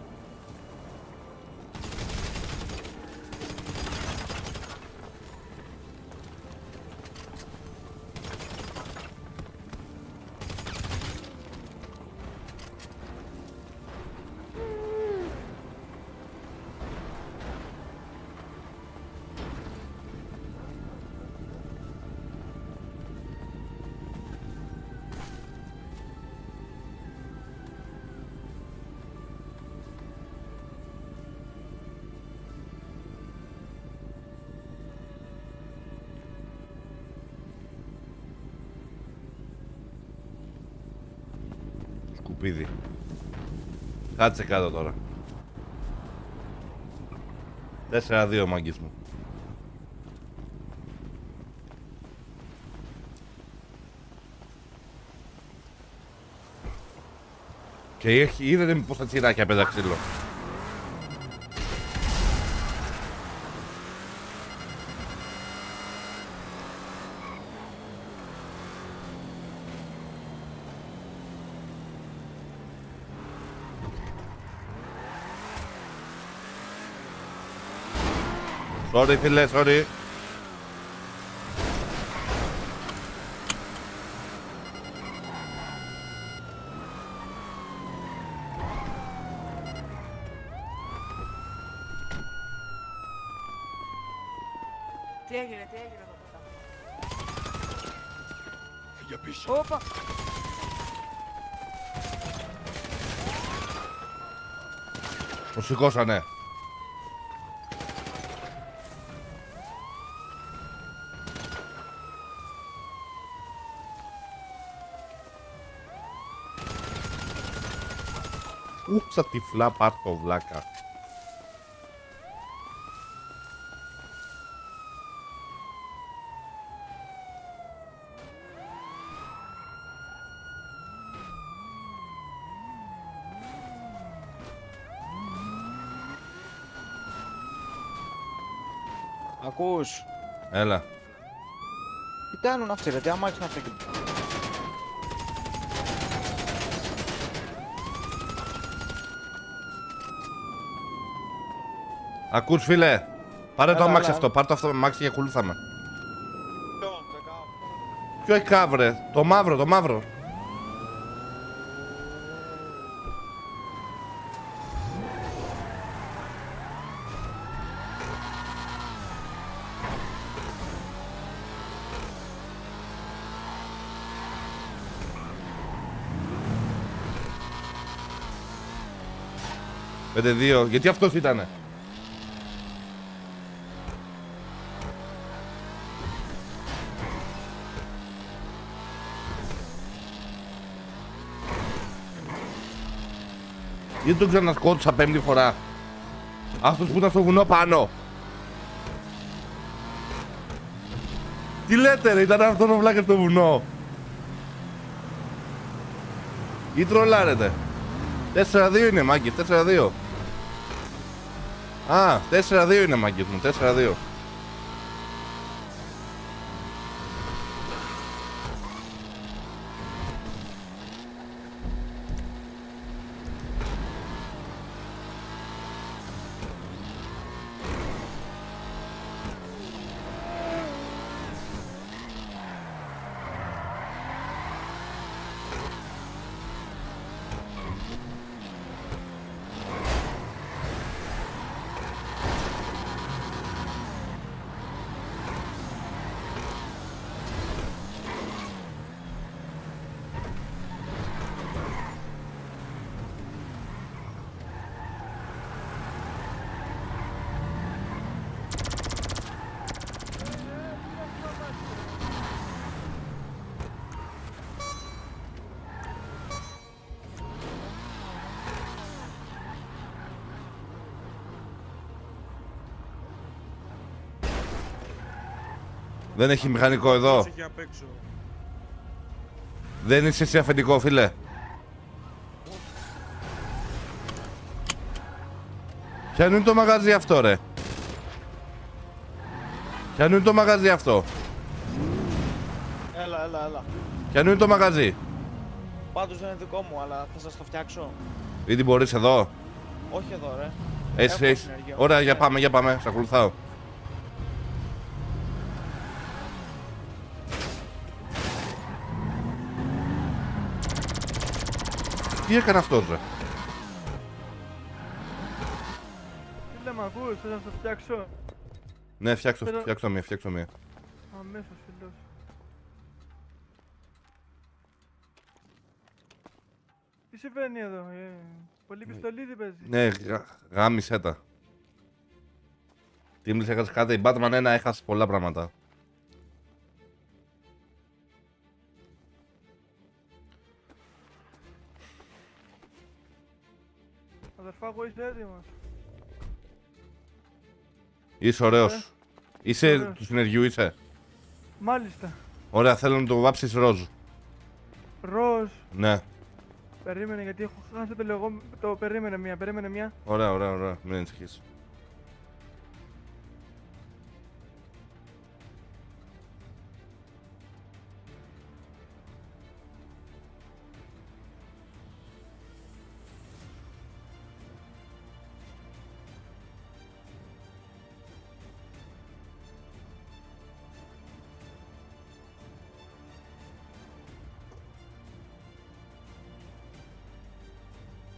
Σκουπίδι. Κάτσε κάτω τώρα. τέσσερα δύο μάγκης μου. Και έχει, είδατε πως τα τσιράκια πέτα ξύλο. Sorry φίλε, sorry. Τι έγινε, τι έγινε εδώ πέρα. Φύγε πίσω. Όπα. Το σηκώσανε. Ούψα τυφλά πάρτο βλάκα. Ακούς. Έλα. Τι κάνουν αυτοί ρε, τι αμάξι είναι αυτοί. Ακούς φίλε. Πάρε Έλα, το αμάξι έλα. αυτό, πάρε το αυτό με αμάξι και ακολούθαμε. Ποιο εκάβρε, το μαύρο, το μαύρο. πέντε δύο, γιατί αυτός ήτανε. Γιατί τον ξανασκότωσα πέμπτη φορά. Αυτός που ήταν στο βουνό πάνω. Τι λέτε ρε, ήταν αυτός ο βλάκας στο βουνό. Ή τρολάρετε. τέσσερα δύο είναι μάγκες, τέσσερα δύο. Α, τέσσερα δύο είναι μάγκες μου, τέσσερα δύο. Δεν έχει μηχανικό εδώ. Δεν είσαι εσύ αφεντικό, φίλε. Ποιανού είναι το μαγαζί αυτό, ρε. Ποιανού είναι το μαγαζί αυτό. Έλα, έλα, έλα. Ποιανού είναι το μαγαζί. Πάντως δεν είναι δικό μου, αλλά θα σας το φτιάξω. Ήδη μπορείς εδώ. Όχι εδώ ρε. Εσύ, Έχω εσύ. συνεργείο. Ωραία, για πάμε, για πάμε. Σ' ακολουθάω. Τι έκανε αυτός, ρε. Φίλε, μ' ακούς, θες να το φτιάξω. Ναι, φτιάξω, Θέλω- φτιάξω μία, φτιάξω μία. Αμέσως, φίλος. Τι συμβαίνει εδώ, ε, πολύ πιστολίδι παίζει. Ναι, γα- γάμισε τα. Τι μίλησε, έχασε κάτι. Η Batman ένα έχασε πολλά πράγματα. Αδερφά, εγώ είσαι έτοιμος. Είσαι ωραίος. Ε, Είσαι ωραίος. του συνεργείου, είσαι. Μάλιστα. Ωραία, θέλω να το βάψεις ροζ. Ροζ. Ναι. Περίμενε, γιατί έχω χάσει το λεγό... Το περίμενε μία, περίμενε μία. Ωραία, ωραία, ωραία. Μην ανησυχείς.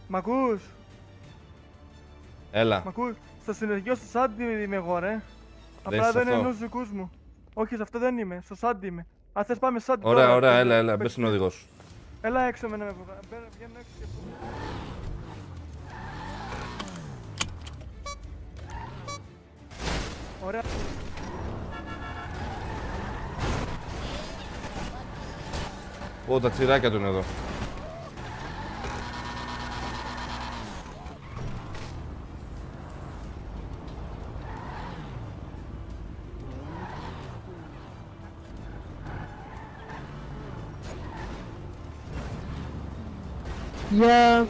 Μ' ακούς? Έλα. Μ' ακούς? Στο συνεργείο στο Σάντι είμαι εγώ, ρε. Απλά είσαι δεν είναι αυτό. ενός δικούς μου. Όχι, σε αυτό δεν είμαι. Στο Σάντι είμαι. Αν θες πάμε Σάντι. Ωραία, τώρα, ωραία, πες- έλα, έλα, πες- μπες στην οδηγό σου. Έλα έξω με να με βγάλει. Βγαίνω έξω και πω. Ωραία. Ω, τα τσιράκια του είναι εδώ. Γεια.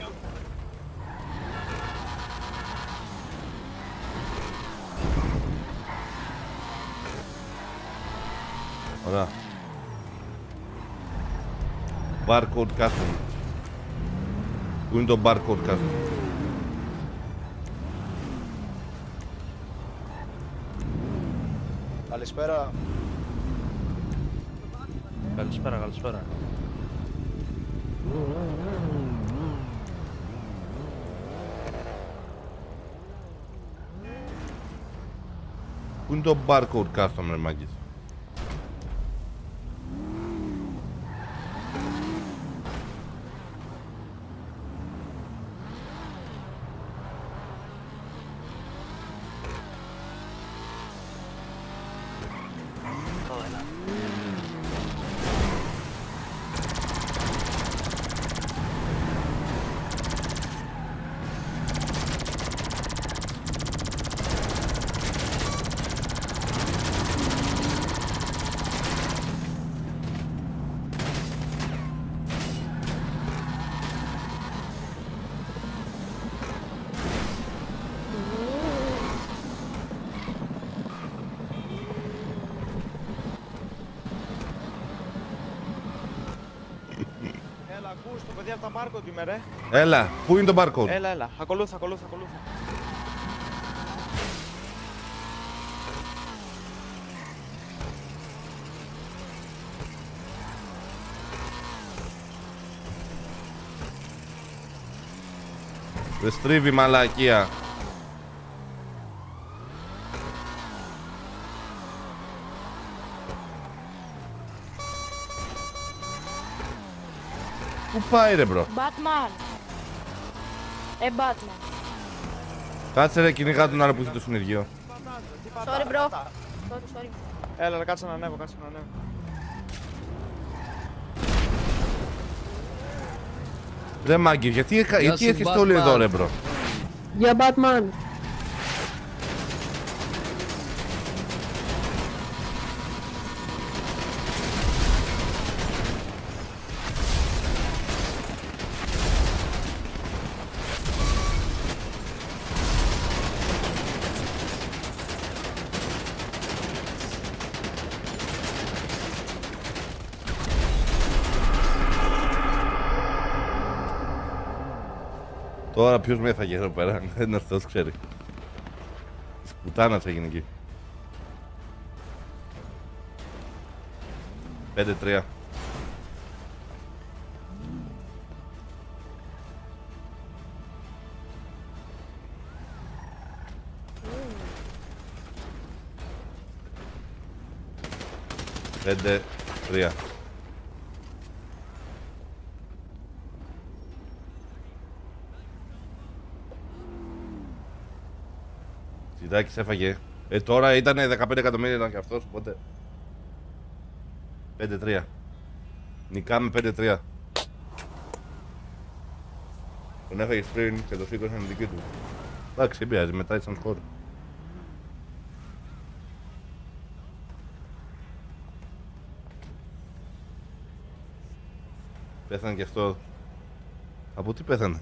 Ωραία. Barcode custom. Πού είναι το barcode custom? Καλησπέρα. Καλησπέρα, καλησπέρα. Πού είναι το barcode custom, ρε μάγκες? Έλα, ακούς το παιδί από τα Μάρκο του είμαι, ρε. Έλα, πού είναι το barcode? Έλα, έλα. Ακολούθα, ακολούθα, ακολούθα. Δεν στρίβει μαλακία. Πού πάει ρε μπρο? Batman. Ε, Batman. Κάτσε ρε, κυνηγά τον άλλο που έχει το συνεργείο. Sorry, bro. Sorry, sorry. Έλα, ρε, κάτσε να ανέβω, κάτσε να ανέβω. Ρε μάγκες, γιατί, γιατί έρχεστε όλοι εδώ ρε μπρο? Γεια, Batman. Τώρα ποιος με έφαγε εδώ πέρα, ένας Θεός ξέρει. Πουτάνας έγινε εκεί. πέντε τρία. πέντε τρία. Ζητάκης έφαγε. Ε, τώρα ήταν δεκαπέντε εκατομμύρια ήταν και αυτός, οπότε... πέντε τρία. Νικάμε πέντε τρία. Τον έφαγε πριν και το σήκωσαν οι δικοί του. Εντάξει, δεν πειράζει, μετά ήταν σκορ. Πέθανε και αυτό. Από τι πέθανε?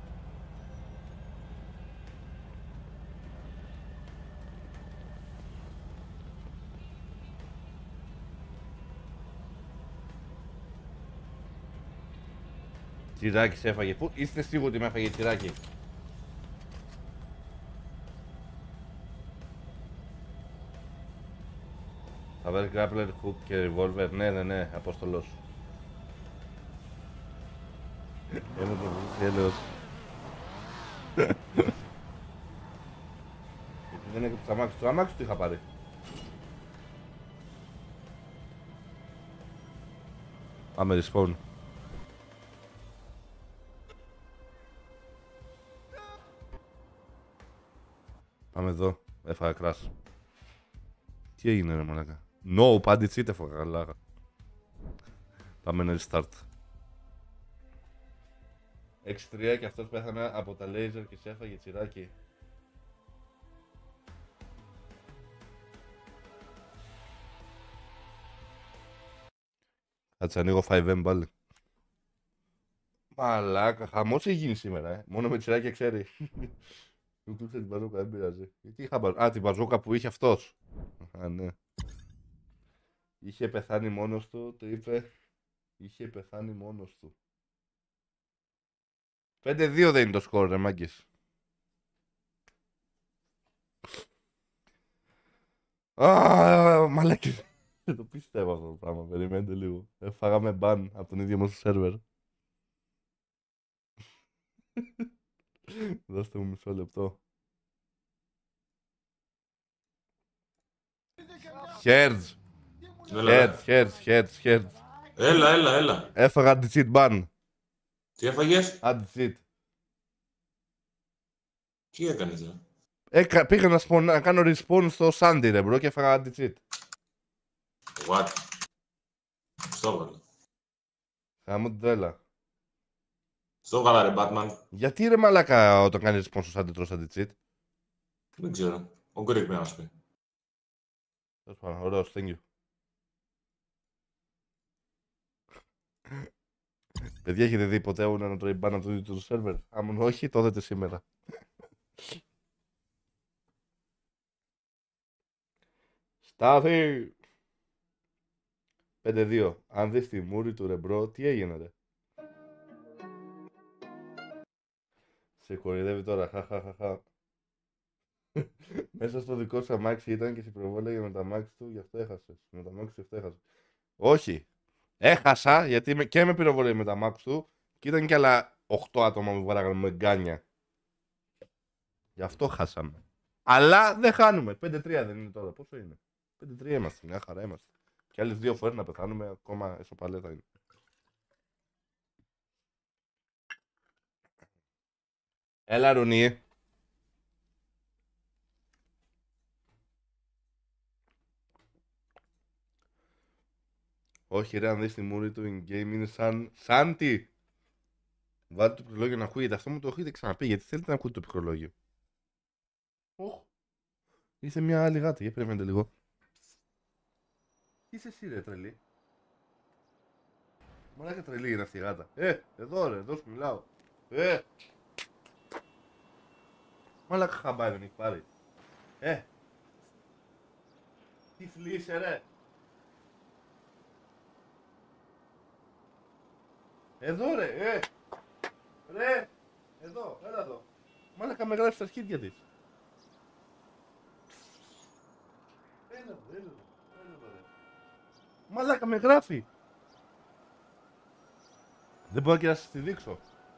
Τσιράκι έφαγε. Πού είστε σίγουροι ότι με έφαγε τσιράκι? Θα βάλει grappler, hook και revolver. Ναι, ναι, ναι, Απόστολος. Έλα το έλεος. Γιατί δεν έκαψε το αμάξι. Το αμάξι του είχα πάρει. Πάμε respawn. Πάμε εδώ. Έφαγα κράσ. Τι έγινε ρε μαλάκα. No, πάντη τσίτ έφαγα καλά. Πάμε ένα restart. έξι τρία και αυτός πέθανε από τα laser και σε έφαγε τσιράκι. Κάτσε ανοίγω φάιβ εμ πάλι. Μαλάκα, χαμός έχει γίνει σήμερα, ε. Μόνο με τσιράκια ξέρει. Μου κλείψε την μπαζόκα, δεν πειράζει. Γιατί είχα μπαζ... Α, την μπαζόκα που είχε αυτός. Α, ναι. Είχε πεθάνει μόνος του, το είπε. Είχε πεθάνει μόνος του. πέντε δύο δεν είναι το σκορ, ρε μάγκες. Α, μαλάκι. Δεν το πίστευα αυτό το πράγμα, περιμένετε λίγο. Έφαγαμε μπαν από τον ίδιο μας το σερβερ. Δώστε μου μισό λεπτό. Χέρτζ. Χέρτζ, χέρτζ, χέρτζ, χέρτζ. Έλα, έλα, έλα. Έφαγα αντι-cheat ban. Τι έφαγες? Anti-cheat. Τι έκανες, ρε? Έκα, πήγα να, σπον, να κάνω respawn στο Sandy, ρε μπρο, και έφαγα anti-cheat. What? Στο έβαλα. Χάμω την τρέλα. Στο έβαλα, ρε Batman. Γιατί ρε μαλάκα όταν κάνεις respawn στο Sandy τρως anti-cheat? Δεν ξέρω. Ο Γκρίκ με να σου πει. Τέλος πάντων, ωραίος, thank you. Παιδιά, έχετε δει ποτέ ένα να τρώει μπαν από το ίδιο του σερβερ? Αν όχι, το δείτε σήμερα. Στάθη! πέντε δύο. Αν δεις τη μούρη του ρε μπρο, τι έγινε ρε? Σε κορυδεύει τώρα, χαχαχαχα. Μέσα στο δικό σου αμάξι ήταν και σε προβόλεγε με τα αμάξι του, γι' αυτό έχασες. Με τα αμάξι του, γι' αυτό έχασες. Όχι. Έχασα γιατί με, και με πυροβολεί με τα αμάξι του και ήταν και άλλα οκτώ άτομα που βάραγαν με γκάνια. Γι' αυτό χάσαμε. Αλλά δεν χάνουμε. πέντε τρία δεν είναι τώρα. Πόσο είναι? πέντε τρία είμαστε. Μια χαρά είμαστε. Και άλλες δύο φορές να πεθάνουμε, ακόμα εσωπαλέ θα είναι. Έλα Ρουνί. Όχι ρε, αν δεις τη μούρη του in-game είναι σαν... Σαν τι? Βάλτε το πιχρολόγιο να ακούγεται. Αυτό μου το έχετε ξαναπεί. Γιατί θέλετε να ακούτε το πιχρολόγιο? Οχ. Είσαι μια άλλη γάτα. Για περιμένετε λίγο. Τι είσαι εσύ ρε τρελή? Μαλάκα τρελή είναι αυτή η γάτα. Ε, εδώ ρε, εδώ σου μιλάω. Ε. Μαλάκα χαμπάρι δεν έχει πάρει. Ε. Τι φλήσε ρε. Εδώ ρε, ε! Ρε! Εδώ, έλα εδώ. Μάλακα με γράφει στα αρχίδια της. Έλα εδώ, έλα εδώ, έλα εδώ ρε. Μάλακα με γράφει. Δεν μπορώ και να σας τη δείξω.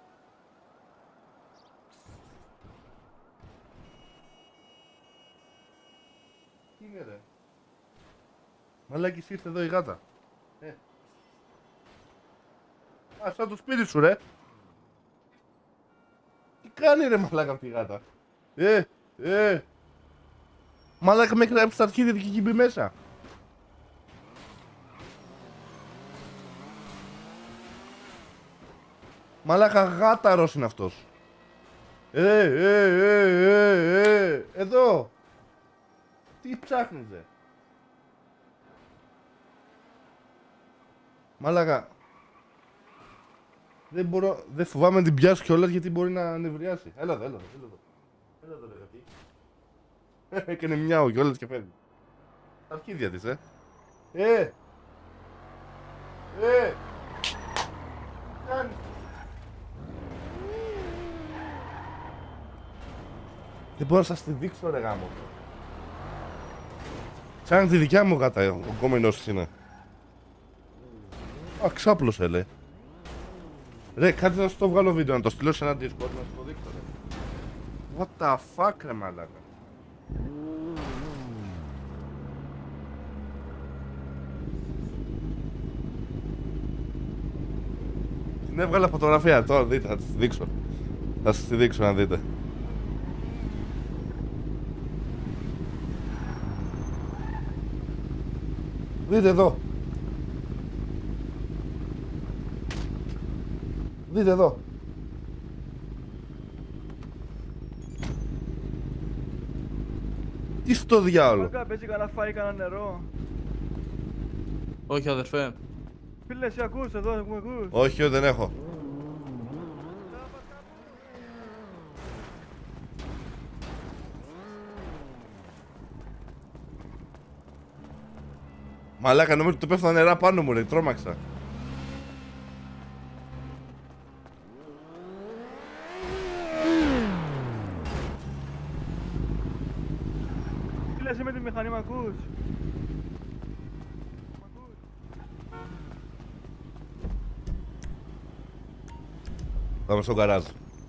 Τι είναι ρε. Μαλάκης ήρθε εδώ η γάτα. Ε. Α, σαν το σπίτι σου ρε. Τι κάνει ρε μαλάκα αυτή η γάτα? Ε, ε. Μαλάκα με έχει στα αρχίδια και έχει μπει μέσα. Μαλάκα γάταρος είναι αυτός. Ε, ε, ε, ε, ε. Εδώ. Τι ψάχνεις ρε? Μαλάκα. Δεν μπορώ, δεν φοβάμαι να την πιάσω κιόλας γιατί μπορεί να νευριάσει. Έλα εδώ, έλα εδώ, έλα εδώ. Έλα εδώ ρε γατί. Έκανε μιάου κιόλας και φεύγει. Τα αρχίδια της, ε. Ε! Ε! Κάνει. Δεν μπορώ να σας τη δείξω ρε γάμο. Σαν τη δικιά μου γάτα, ο κόμενος είναι. Α, ξάπλωσε λέει. Ρε, κάτσε να σου το βγάλω βίντεο, να το στείλω σε ένα Discord, να σου το δείξω ρε. What the fuck, ρε μαλάκα. Την έβγαλα φωτογραφία τώρα, δείτε, θα σας τη δείξω. Θα σας τη δείξω να δείτε. Δείτε εδώ. Δείτε εδώ. Τι στο διάολο. Μαγκά, παίζει κανένα φάει, κανένα νερό. Όχι, αδερφέ. Φίλε, εσύ ακούς εδώ, μου ακούς. Όχι, δεν έχω. Μαλάκα, νομίζω ότι το πέφτουν νερά πάνω μου, ρε, τρόμαξα. Φίλε, εσύ με τη μηχανή μ' ακούς. Πάμε στο γκαράζ.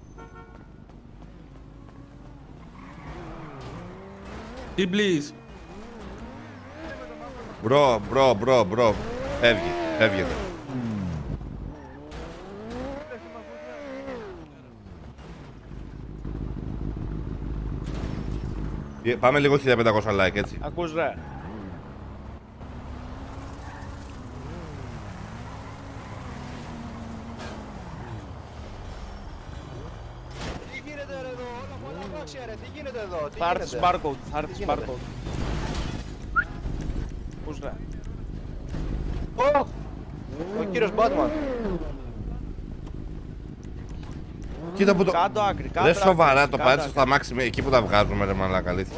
Τι please. Μπρο, μπρο, μπρο, μπρο. Φεύγει, φεύγεται. Πάμε λίγο χίλια πεντακόσια like, έτσι. Ακούς ρε. Τι γίνεται ρε εδώ, όλα πολλά πράξια ρε, τι γίνεται εδώ, τι Θα έρθεις γίνεται. barcode, θα έρθεις barcode. Ακούς ρε. Ω, ο κύριος Batman. Κοίτα που το... Κάτω άκρη, κάτω Ρε άκρη, σοβαρά το κάτω πάτησε άκρη. στα αμάξι εκεί που τα βγάζουμε, ρε μαλάκα, αλήθεια.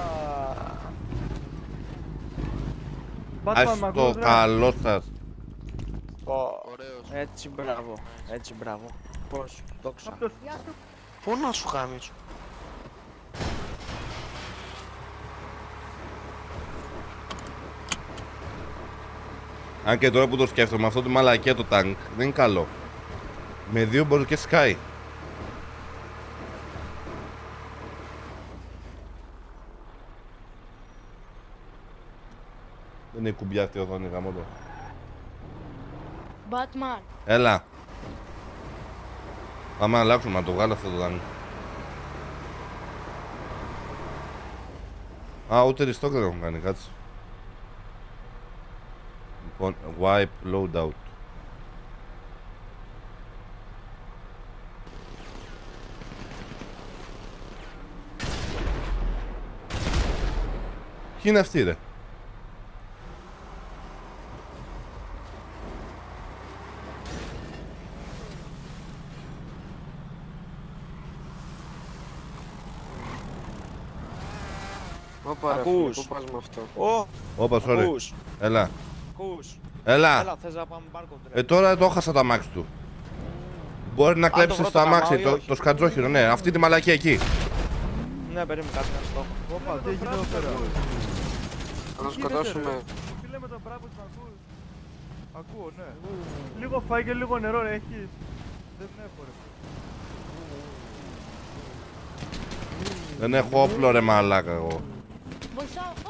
Ας το καλό σας. Έτσι μπράβο, έτσι μπράβο. Πώς, δόξα. Πού να σου χάμεις. Αν και τώρα που το σκέφτομαι, αυτό το μαλακία το τάγκ δεν είναι καλό. Με δύο μπορεί και σκάει. Δεν είναι κουμπιά αυτή η οθόνη, γαμώ το. Batman. Έλα. Πάμε να αλλάξουμε, να το βγάλω αυτό το τάγκ. Α, ούτε ριστόκ δεν έχουν κάνει, κάτσε. Λοιπόν, wipe loadout. Ποιοι είναι αυτοί, ρε? Όπα ρε φίλε, πού πας με αυτό. Ω, Όπα, sorry. ακούς. Έλα. Ακούς. Έλα. Έλα, θες να πάμε barcode ρε. Ε, τώρα το έχασα το αμάξι του. Μπορεί να Αν το κλέψει βρω το το αμάξι, καμάι, το, όχι. το σκατζόχυρο, ναι, αυτή τη μαλακία εκεί. Ναι, περίμενε κάτι να στο. Όπα, τι έγινε εδώ πέρα. Θα το σκοτώσουμε. Φίλε με τον μπράβο του ακούς. Ακούω, ναι. Λίγο φάει και λίγο νερό ρε, έχεις. Δεν έχω ρε. Δεν έχω όπλο, ρε μαλάκα εγώ. Βοηθάω. Ω!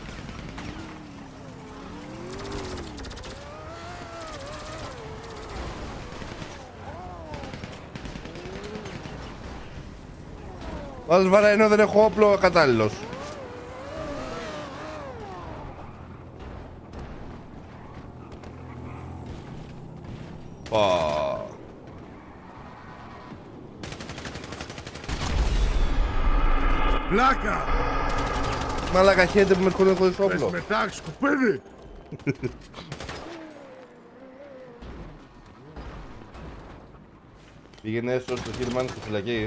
Βάζεις βαρά ενώ δεν έχω όπλο κατάλληλος. Πα. Πλάκα! Μαλάκα χαίρεται που με έρχονται χωρίς όπλο. Πες μετά, σκουπίδι! Πήγαινε έσω στο Χίλμαν στη φυλακή.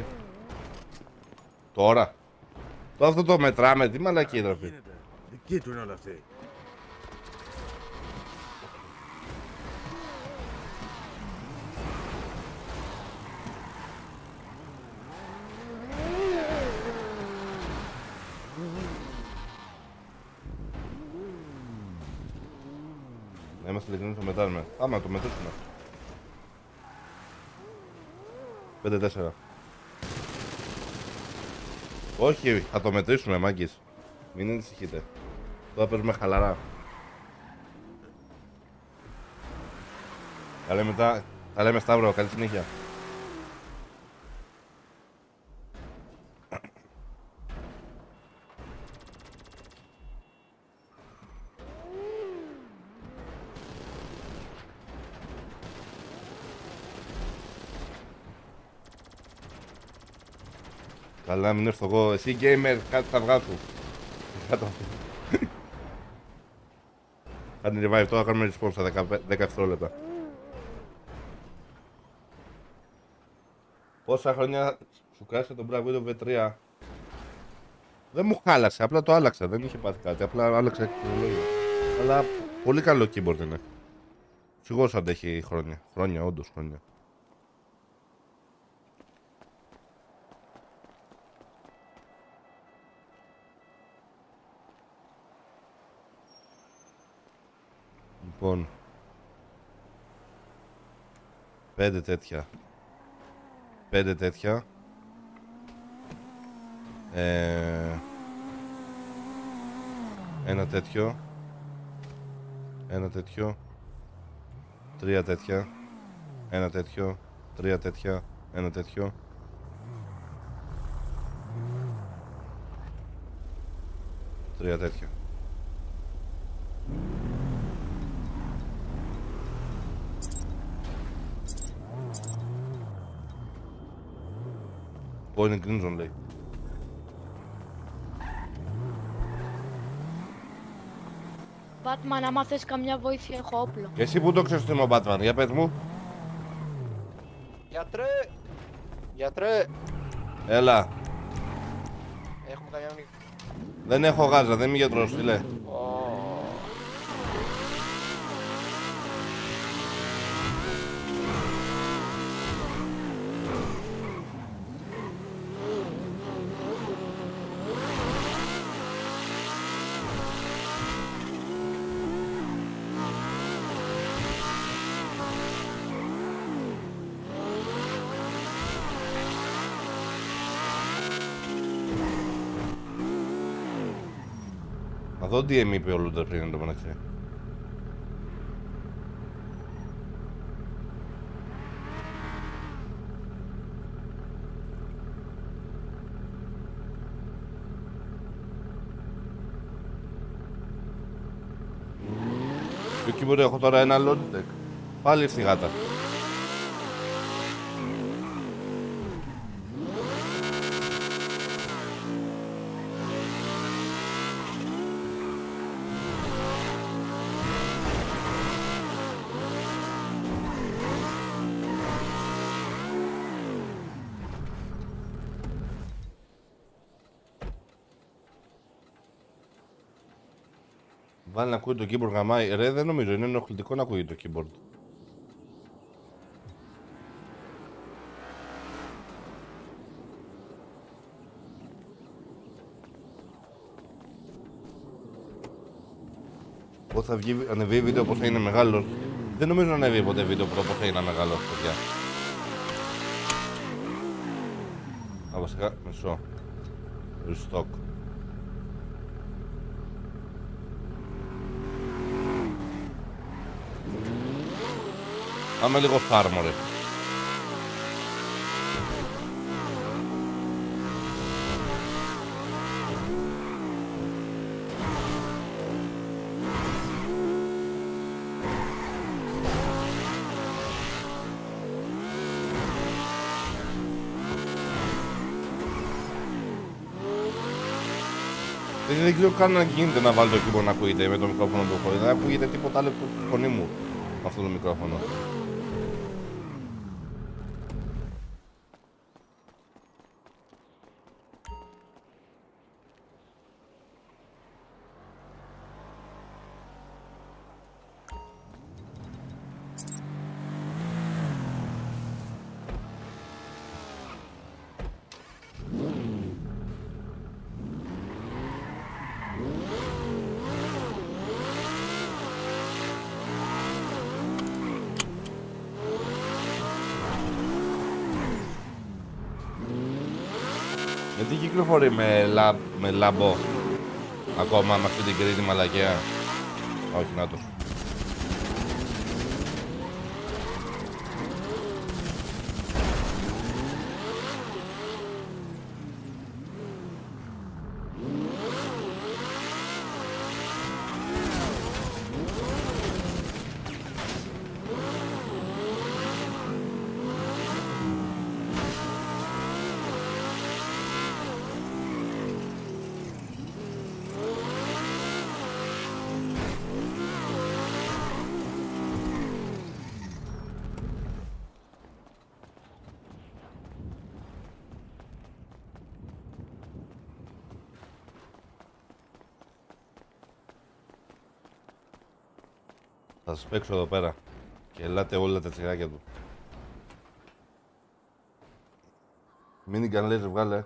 Τώρα. Το αυτό το μετράμε, τι μαλακή τροφή. Δική του είναι όλα αυτή. Να είμαστε ειλικρινείς, το μετράμε. Πάμε να το μετρήσουμε. πέντε τέσσερα. Όχι, θα το μετρήσουμε, μάγκες. Μην ανησυχείτε. Τώρα παίζουμε χαλαρά. Τα λέμε, τα... τα λέμε Σταύρο, καλή συνέχεια. Καλά, μην έρθω εγώ. Εσύ, gamer, κάτι θα βγάλω. Κάτω. Κάνει revive, τώρα κάνουμε respawn στα δέκα δευτερόλεπτα. Πόσα χρόνια σου κάθισε τον Black Widow βι τρία? Δεν μου χάλασε, απλά το άλλαξα, δεν είχε πάθει κάτι, απλά άλλαξα τεχνολογία. Αλλά πολύ καλό keyboard είναι. Σιγώς αντέχει χρόνια, χρόνια, όντως χρόνια. Λοιπόν, πέντε τέτοια, πέντε τέτοια, ε, ένα τέτοιο, ένα τέτοιο, τρία τέτοια, ένα τέτοιο, τρία τέτοια, ένα τέτοιο, τρία τέτοια. Πω είναι Crimson, λέει. Batman, άμα θες καμιά βοήθεια, έχω όπλο. Και εσύ που το ξέρεις ότι είμαι ο Batman, για πες μου. Γιατρέ! Γιατρέ! Έλα. Έχουμε καμιά μνήμη. Δεν έχω γάζα, δεν είμαι γιατρός, φίλε. Να δω τι είπε ο Λούντερ πριν το μεταξύ. Και εκεί μπορεί έχω τώρα ένα Logitech. Πάλι στη γάτα. Βάλει να ακούει το keyboard γαμάει. Ρε, δεν νομίζω, είναι ενοχλητικό να ακούει το keyboard. Πώς θα βγει, ανεβεί βίντεο πως θα είναι μεγάλος. Δεν νομίζω να ανέβει ποτέ βίντεο πως θα είναι μεγάλος, παιδιά. Α, βασικά, μισό. Restock. Πάμε λίγο φάρμο, ρε. Δεν ξέρω καν αν γίνεται να βάλω το keyboard να ακούγεται με το μικρόφωνο που έχω. Δεν ακούγεται τίποτα άλλο από τη φωνή μου με αυτό το μικρόφωνο. Γιατί κυκλοφορεί με, λα... με λαμπό ακόμα με αυτή την κρίνη μαλακιά. Όχι, να το. Θα σας παίξω εδώ πέρα και ελάτε όλα τα τσιγάκια του. Μίνι γκανλέζε βγάλε.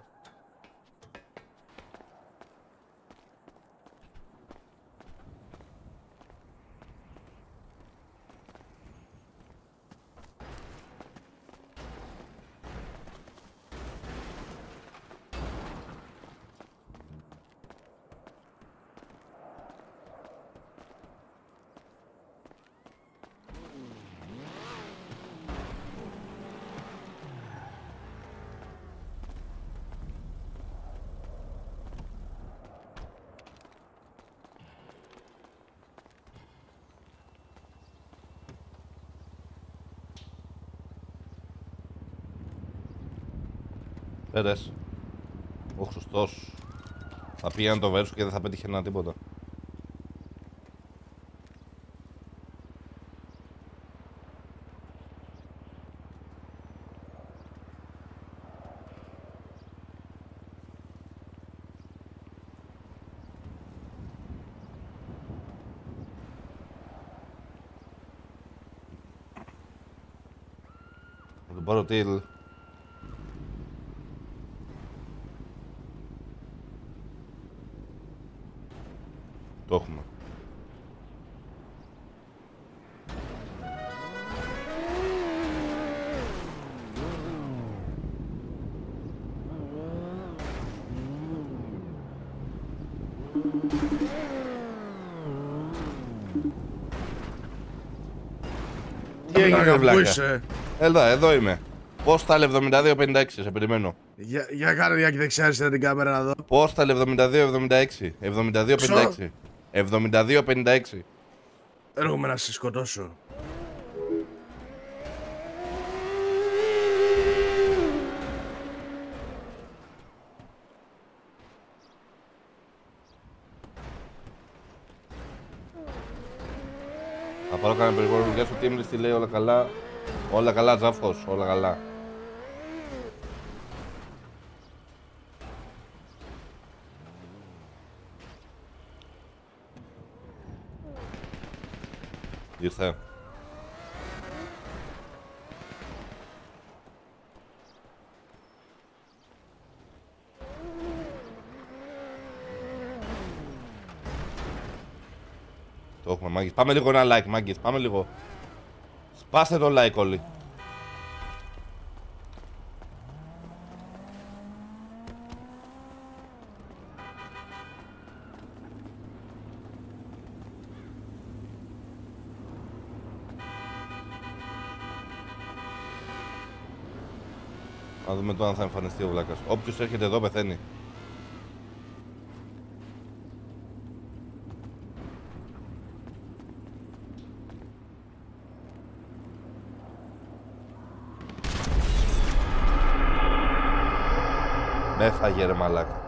Πέρες. Όχι σωστός. Θα πήγαινε το βέρσου και δεν θα πέτυχε ένα τίποτα. Θα τον πάρω τίλ. Το έχουμε. Τι έγινε, βλάκα? Έλα, εδώ είμαι. Postal εβδομήντα δύο πενήντα έξι, σε περιμένω. Για, για κάνε μια και δεξιά αριστερά την κάμερα να δω. Postal εβδομήντα δύο εβδομήντα έξι. εβδομήντα δύο πενήντα έξι. εβδομήντα δύο πενήντα έξι. Έρχομαι να σε σκοτώσω. Θα πάρω κανένα περιβόλο. Γεια σου Τίμλης, τι λέει, όλα καλά? Όλα καλά, Τζάφος, όλα καλά. Ήρθε. Το έχουμε, μάγκες. Πάμε λίγο ένα like, μάγκες. Πάμε λίγο. Σπάστε το like όλοι. Να δούμε το αν θα εμφανιστεί ο βλάκας. Όποιος έρχεται εδώ πεθαίνει. Με φάγε ρε μαλάκα.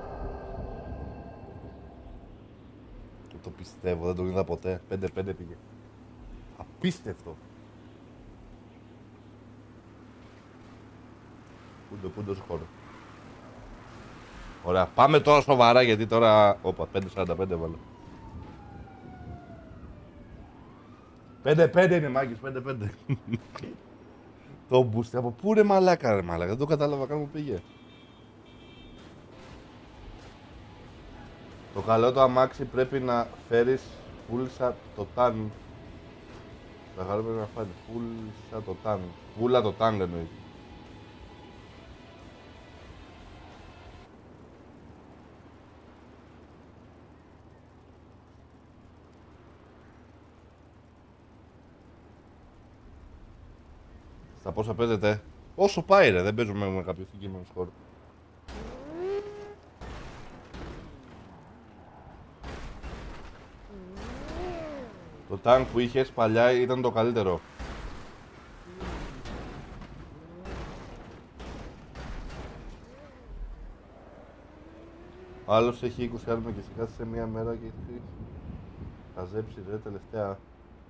Το πιστεύω, δεν τον είδα ποτέ. πέντε πέντε πήγε. Απίστευτο. Πούντο, πούντο σου χώρο. Ωραία, πάμε τώρα σοβαρά γιατί τώρα... Όπα, πέντε σαράντα πέντε βάλω. πέντε πέντε είναι μάγκες, πέντε πέντε. Το μπούστι, από πού ρε μαλάκα ρε μαλάκα, δεν το κατάλαβα καν που πήγε. Το καλό το αμάξι πρέπει να φέρεις πούλσα το ταν. Το καλό πρέπει να φέρεις πούλσα το ταν. Πούλα το ταν εννοείς. Στα πόσα παίζετε? Όσο πάει ρε, δεν παίζουμε με κάποιο συγκεκριμένο σκορ. Το τάγκ που είχες παλιά ήταν το καλύτερο. Άλλος έχει είκοσι άρμα και σιγά σε μία μέρα και έχει χαζέψει ρε τελευταία.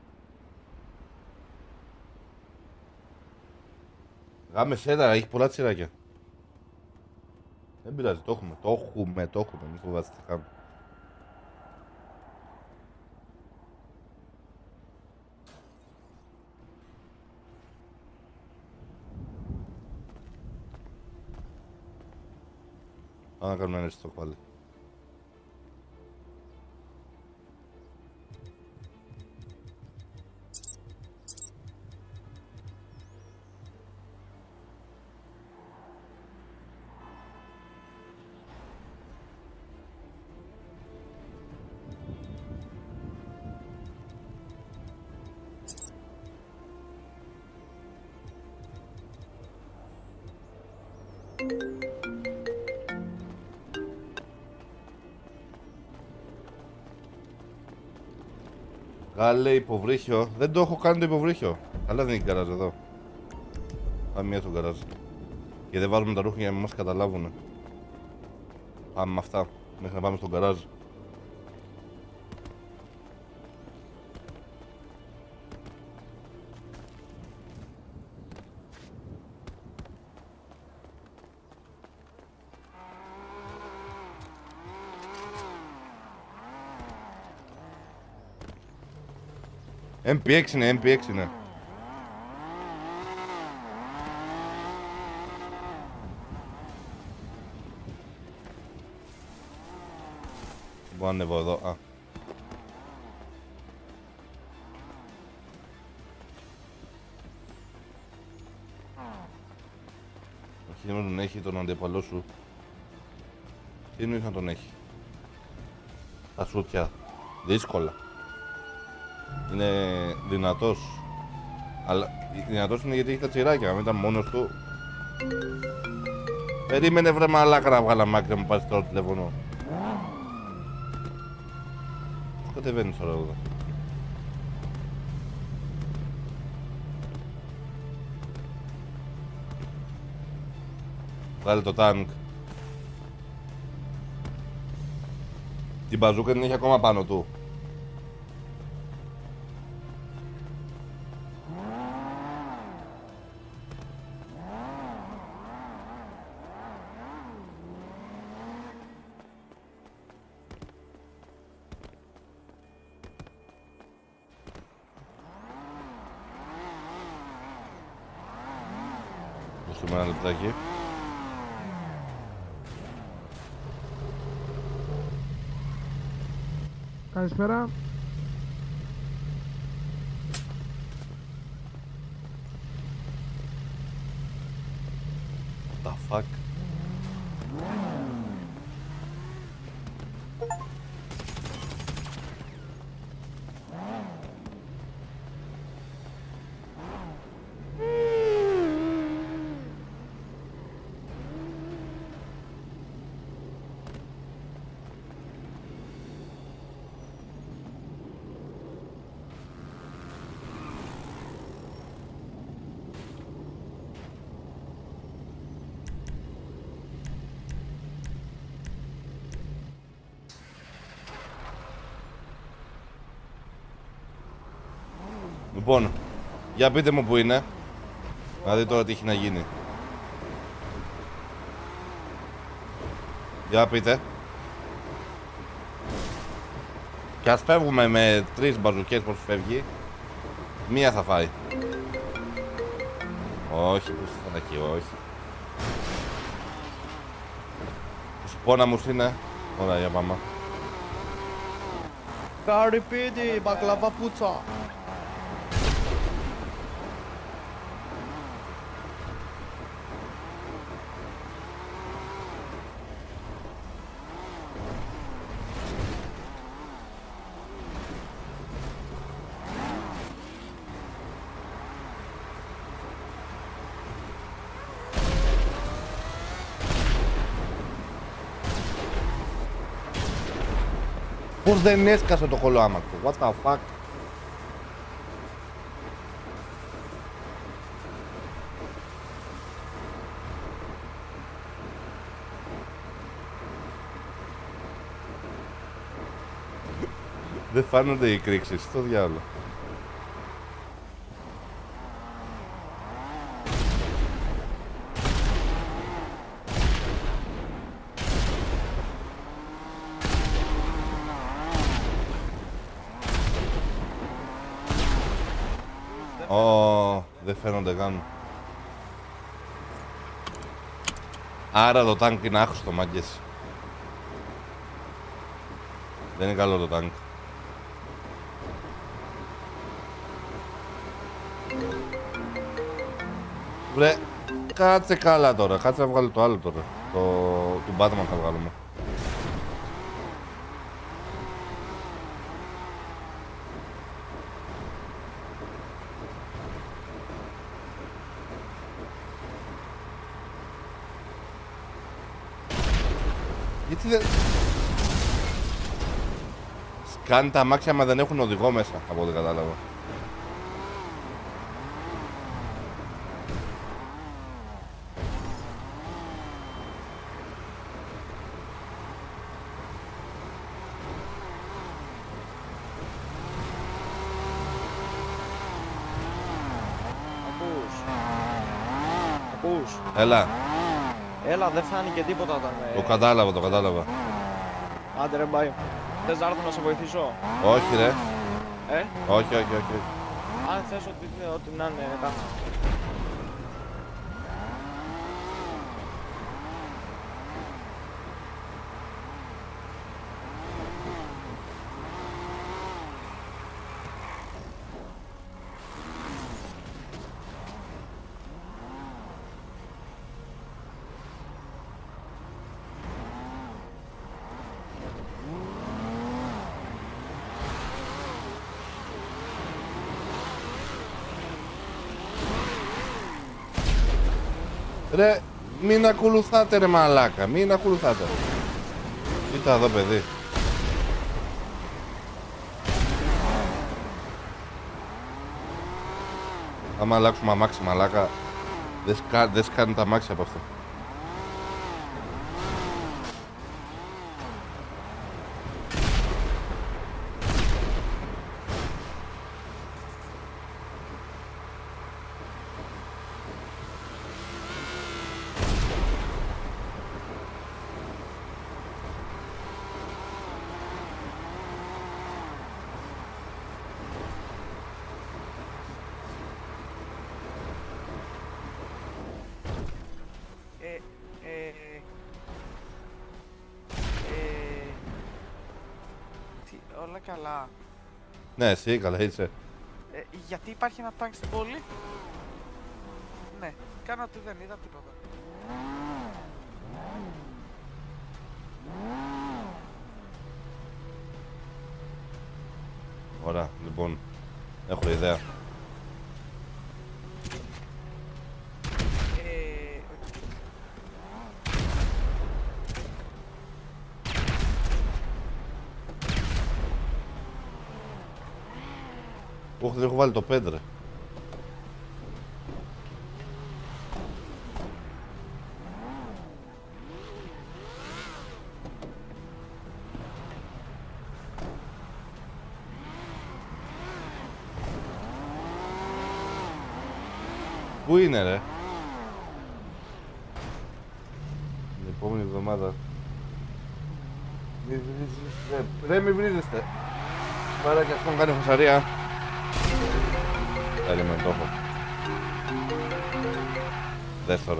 Γάμε σένα, έχει πολλά τσιράκια. Δεν πειράζει, το έχουμε, το έχουμε, το έχουμε, μη φοβάστε τι κάνουμε. Πάμε να κάνουμε ένα στο πάλι. Γάλε υποβρύχιο. Δεν το έχω κάνει το υποβρύχιο. Αλλά δεν έχει γκαράζ εδώ. Πάμε μία στο γκαράζ. Και δεν βάζουμε τα ρούχα για να μας καταλάβουν. Πάμε με αυτά. Μέχρι να πάμε στο γκαράζ. εμ πι έξι είναι, εμ πι έξι είναι. Μπορώ να ανέβω εδώ, α. Όχι, δεν τον έχει τον αντιπαλό σου. Τι εννοείς να τον έχει? Τα σούτια. Δύσκολα. Είναι δυνατός. Αλλά δυνατός είναι γιατί έχει τα τσιράκια. Αν ήταν μόνος του. Περίμενε βρε μαλάκα να βγάλα μάκρυ να μου πάρεις τώρα τηλέφωνο. Πώς κατεβαίνεις τώρα εδώ? Βγάλε το τάγκ. Την μπαζούκα την έχει ακόμα πάνω του. Δώστε ένα λεπτάκι. Καλησπέρα. The fuck? Λοιπόν, για πείτε μου που είναι. Να δει τώρα τι έχει να γίνει. Για πείτε. Και ας φεύγουμε με τρεις μπαζουκές πως φεύγει. Μία θα φάει. Όχι, πως θα εκεί, όχι. Σου πω να μου είναι. Ωραία, για πάμε. Καρυπίδι, μπακλαβά πούτσα. Πώς δεν έσκασε το κολοάμαξο. What the fuck. Δεν φάνονται οι κρίξεις, στο διάλογο. Ω, δεν φαίνονται καν. Άρα το τάγκ είναι άχρηστο, μάγκες. Δεν είναι καλό το τάγκ. Βρε, κάτσε καλά τώρα, κάτσε να βγάλω το άλλο τώρα. Το του Batman θα βγάλουμε. Γιατί δεν... Σκάνει τα αμάξια μα δεν έχουν οδηγό μέσα, από ό,τι κατάλαβα. Ακούς. Έλα. Έλα, δεν φάνηκε τίποτα όταν... Το κατάλαβα, το κατάλαβα. Άντε ρε μπάι. Θες να έρθω να σε βοηθήσω? Όχι ρε. Ε? Όχι, όχι, όχι. Αν θες ότι, ότι να είναι κάτω. Ρε, μην ακολουθάτε ρε μαλάκα, μην ακολουθάτε. Κοίτα εδώ παιδί. Άμα αλλάξουμε αμάξι μαλάκα, δεν σκα, δε σκάνει τα αμάξι από αυτό. Όλα καλά. Ναι, εσύ καλά είσαι. Ε, γιατί υπάρχει ένα τάγκ στην πόλη? Ναι, κάνω ότι δεν είδα τίποτα. Ωραία, λοιπόν, έχω ιδέα. Όχι, δεν έχω βάλει το πέντε ρε. Πού είναι ρε? Την επόμενη εβδομάδα. Μη βρίζεστε. Ρε μη βρίζεστε. Πάρα και αυτόν κάνει φασαρία. Περίμενε το έχω. Δες τώρα.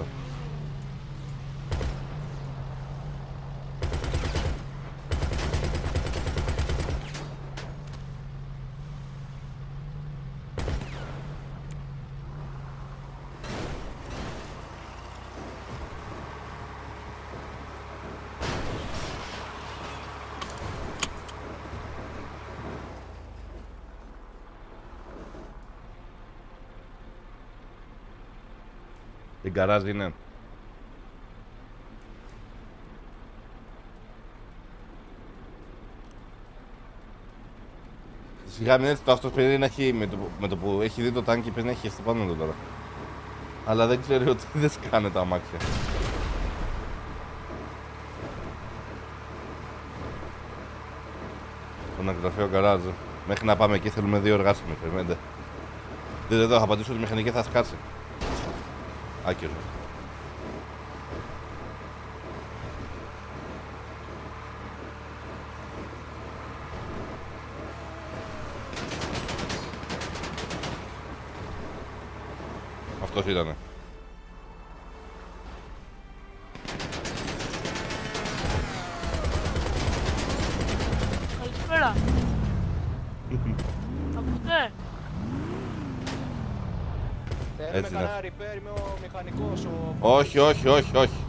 Την καράζ είναι. Σιγά μην έτσι, το αυτός πρέπει να έχει, με το, με το που έχει δει το τάνκι πρέπει να έχει χεστεί πάνω του τώρα. Αλλά δεν ξέρει ότι δεν σκάνε τα αμάξια. Τον ακροφαίο γκαράζ. Μέχρι να πάμε εκεί θέλουμε δύο εργάσιμοι, περιμένετε. Δείτε εδώ, θα πατήσω τη μηχανική, θα σκάσει. Άκυρο. Αυτός ήτανε. Καλησπέρα. Ακούτε? Έτσι είναι. Κανένα repair, είμαι ο μηχανικός, ο... Όχι, όχι, όχι, όχι.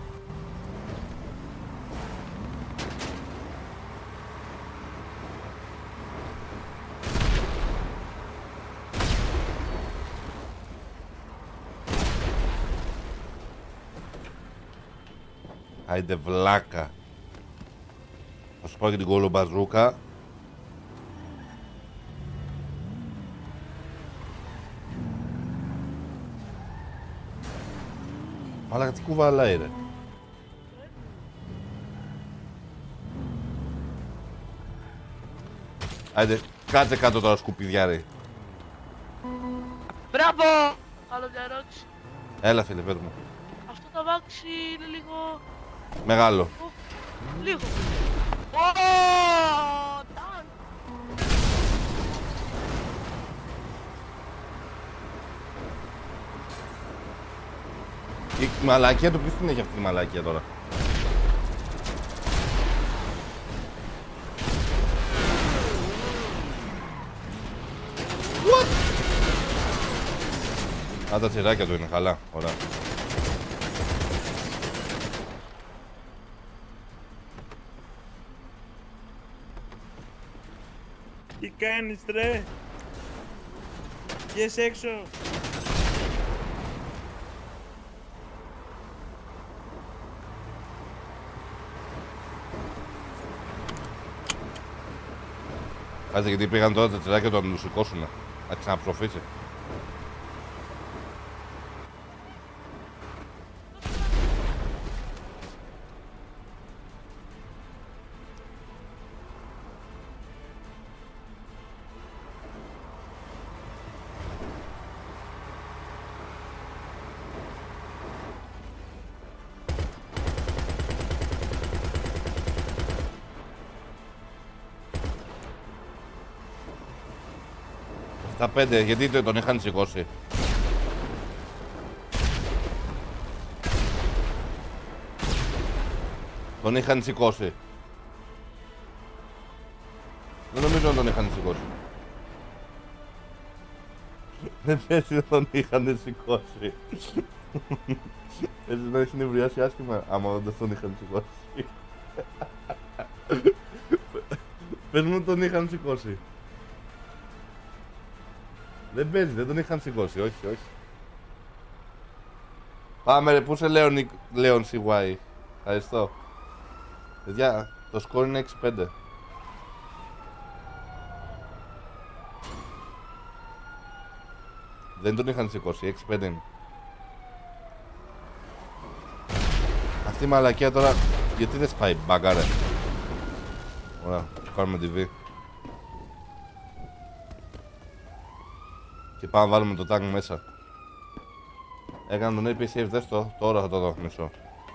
Άιντε βλάκα. Θα σου πάω και την κολομπαζούκα. Αλλά τι κουβαλάει ρε. Άιντε, κάτσε κάτω τώρα σκουπίδια ρε. Μπράβο! Άλλο μια ερώτηση. Έλα φίλε, πες μου. Αυτό το αμάξι είναι λίγο... Μεγάλο. Λίγο. Ω, τάγκ. Η μαλακία του ποιος την έχει αυτή τη μαλακία τώρα. What? Α, τα τσιράκια του είναι καλά, ωραία. Τι κάνεις ρε? Βγες έξω. Κάτσε γιατί πήγαν τώρα τα τσιράκια του να του σηκώσουνε. Να ξαναψοφήσει. Τα πέντε, γιατί τον είχαν σηκώσει. Τον είχαν σηκώσει. Δεν νομίζω να τον είχαν σηκώσει. Δεν πέσει να τον είχαν σηκώσει. Έτσι να έχει νευριάσει άσχημα άμα δεν τον είχαν σηκώσει. Πες μου τον είχαν σηκώσει. Δεν παίζει, δεν τον είχαν σηκώσει, όχι, όχι. Πάμε ρε, πού σε Λέον, Λέον σι γουάι. Ευχαριστώ. Παιδιά, το σκορ είναι έξι πέντε. Δεν τον είχαν σηκώσει, έξι πέντε είναι. Αυτή η μαλακία τώρα, γιατί δεν σπάει μπάγκα ρε. Ωραία, κάνουμε τι βι. Και πάμε να βάλουμε το τάγκ μέσα. Έκανα τον έι πι save, δες το, τώρα θα το δω, μισό.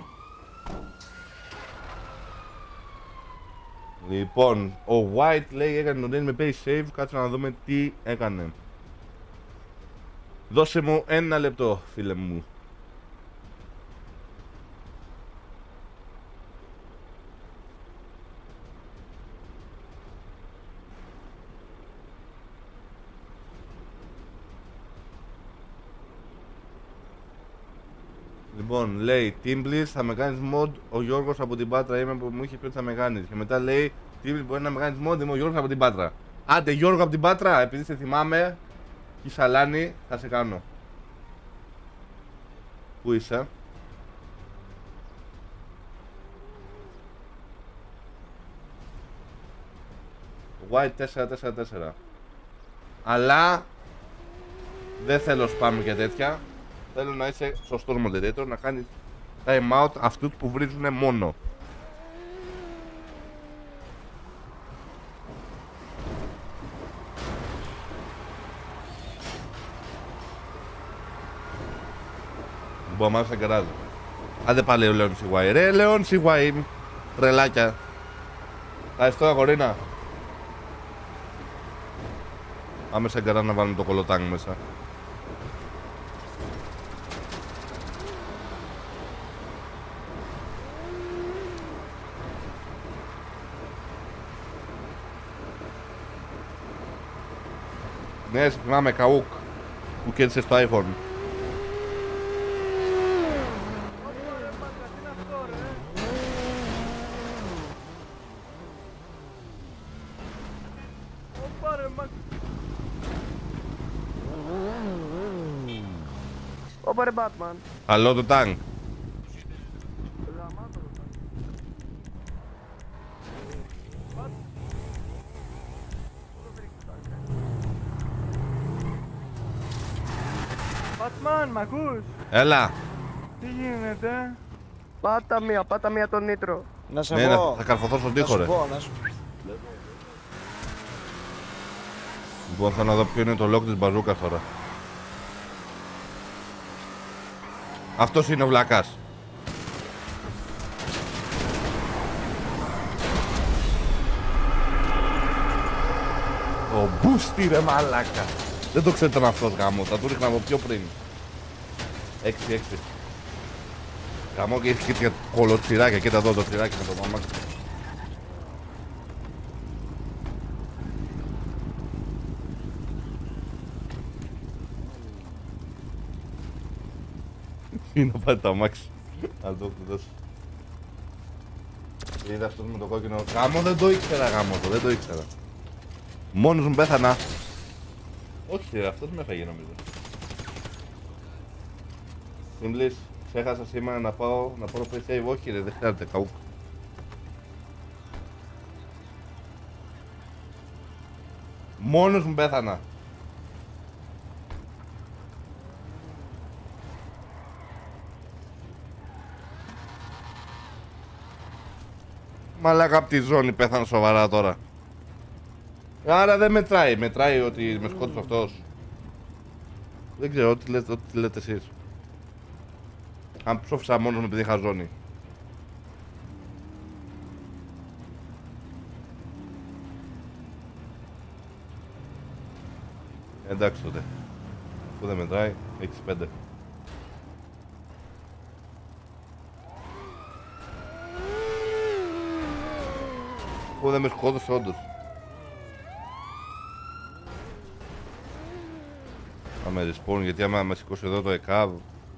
Λοιπόν, ο White λέει έκανε τον με pay save, κάτσε να δούμε τι έκανε. Δώσε μου ένα λεπτό, φίλε μου. Λοιπόν, λέει Timblis θα με κάνεις mod, ο Γιώργος από την Πάτρα είμαι που μου είχε πει ότι θα με κάνεις. Και μετά λέει Timblis μπορεί να με κάνεις mod, είμαι ο Γιώργος από την Πάτρα. Άντε Γιώργο από την Πάτρα, επειδή σε θυμάμαι και Σαλάνη θα σε κάνω. Πού είσαι? White τέσσερα τέσσερα τέσσερα. Αλλά δεν θέλω spam και τέτοια. Θέλω να είσαι σωστός moderator, να κάνεις time out αυτούς που βρίζουν μόνο. Λοιπόν, μάλιστα γκαράζ. Άντε πάλι ο Λέων σι γουάι. Ρε Λέων σι γουάι, τρελάκια. Ευχαριστώ αγορίνα. Πάμε σε γκαράζ να βάλουμε το κολοτάγκ μέσα. Ναι, θυμάμαι καούκ που κέρδισε στο iPhone. Όπα ρε Batman. Καλό το τάγκ. Batman, μ' ακούς? Έλα. Τι γίνεται? Πάτα μία, πάτα μία τον νήτρο. Να σε Ναι, πω. θα καρφωθώ στον τοίχο, ρε. Να σου πω, να σου... Λοιπόν, θα να δω ποιο είναι το lock της μπαζούκας τώρα. Αυτός είναι ο βλακάς. Ο Μπούστι ρε μαλάκα. Δεν το ξέρετε αυτός γάμο, θα του ρίχνα από πιο πριν. Έξι, έξι. Γάμο και έχει και κολοτσιράκια, κοίτα εδώ το τσιράκι με το μαμάκι. Είναι να πάρει το αμάξι. Να το δώσει. Είδα αυτός με το κόκκινο. Γάμο δεν το ήξερα γάμο το, δεν το ήξερα. Μόνος μου πέθανα. Όχι ρε, αυτός με έφαγε νομίζω. Σύμπλης, ξέχασα σήμερα να πάω να πάρω play save. Όχι ρε, δεν χρειάζεται καούκ. Μόνος μου πέθανα. Μαλάκα απ' τη ζώνη πέθανε σοβαρά τώρα. Άρα δεν μετράει, μετράει ότι με σκότωσε αυτός. Δεν ξέρω, ό,τι λέτε, ό,τι λέτε εσείς. Αν ψόφισα μόνος μου επειδή είχα ζώνη. Εντάξει τότε. Πού δεν μετράει, έξι πέντε. Πού δεν με σκότωσε όντως. Θα με respawn γιατί άμα με σηκώσει εδώ το ΕΚΑΒ.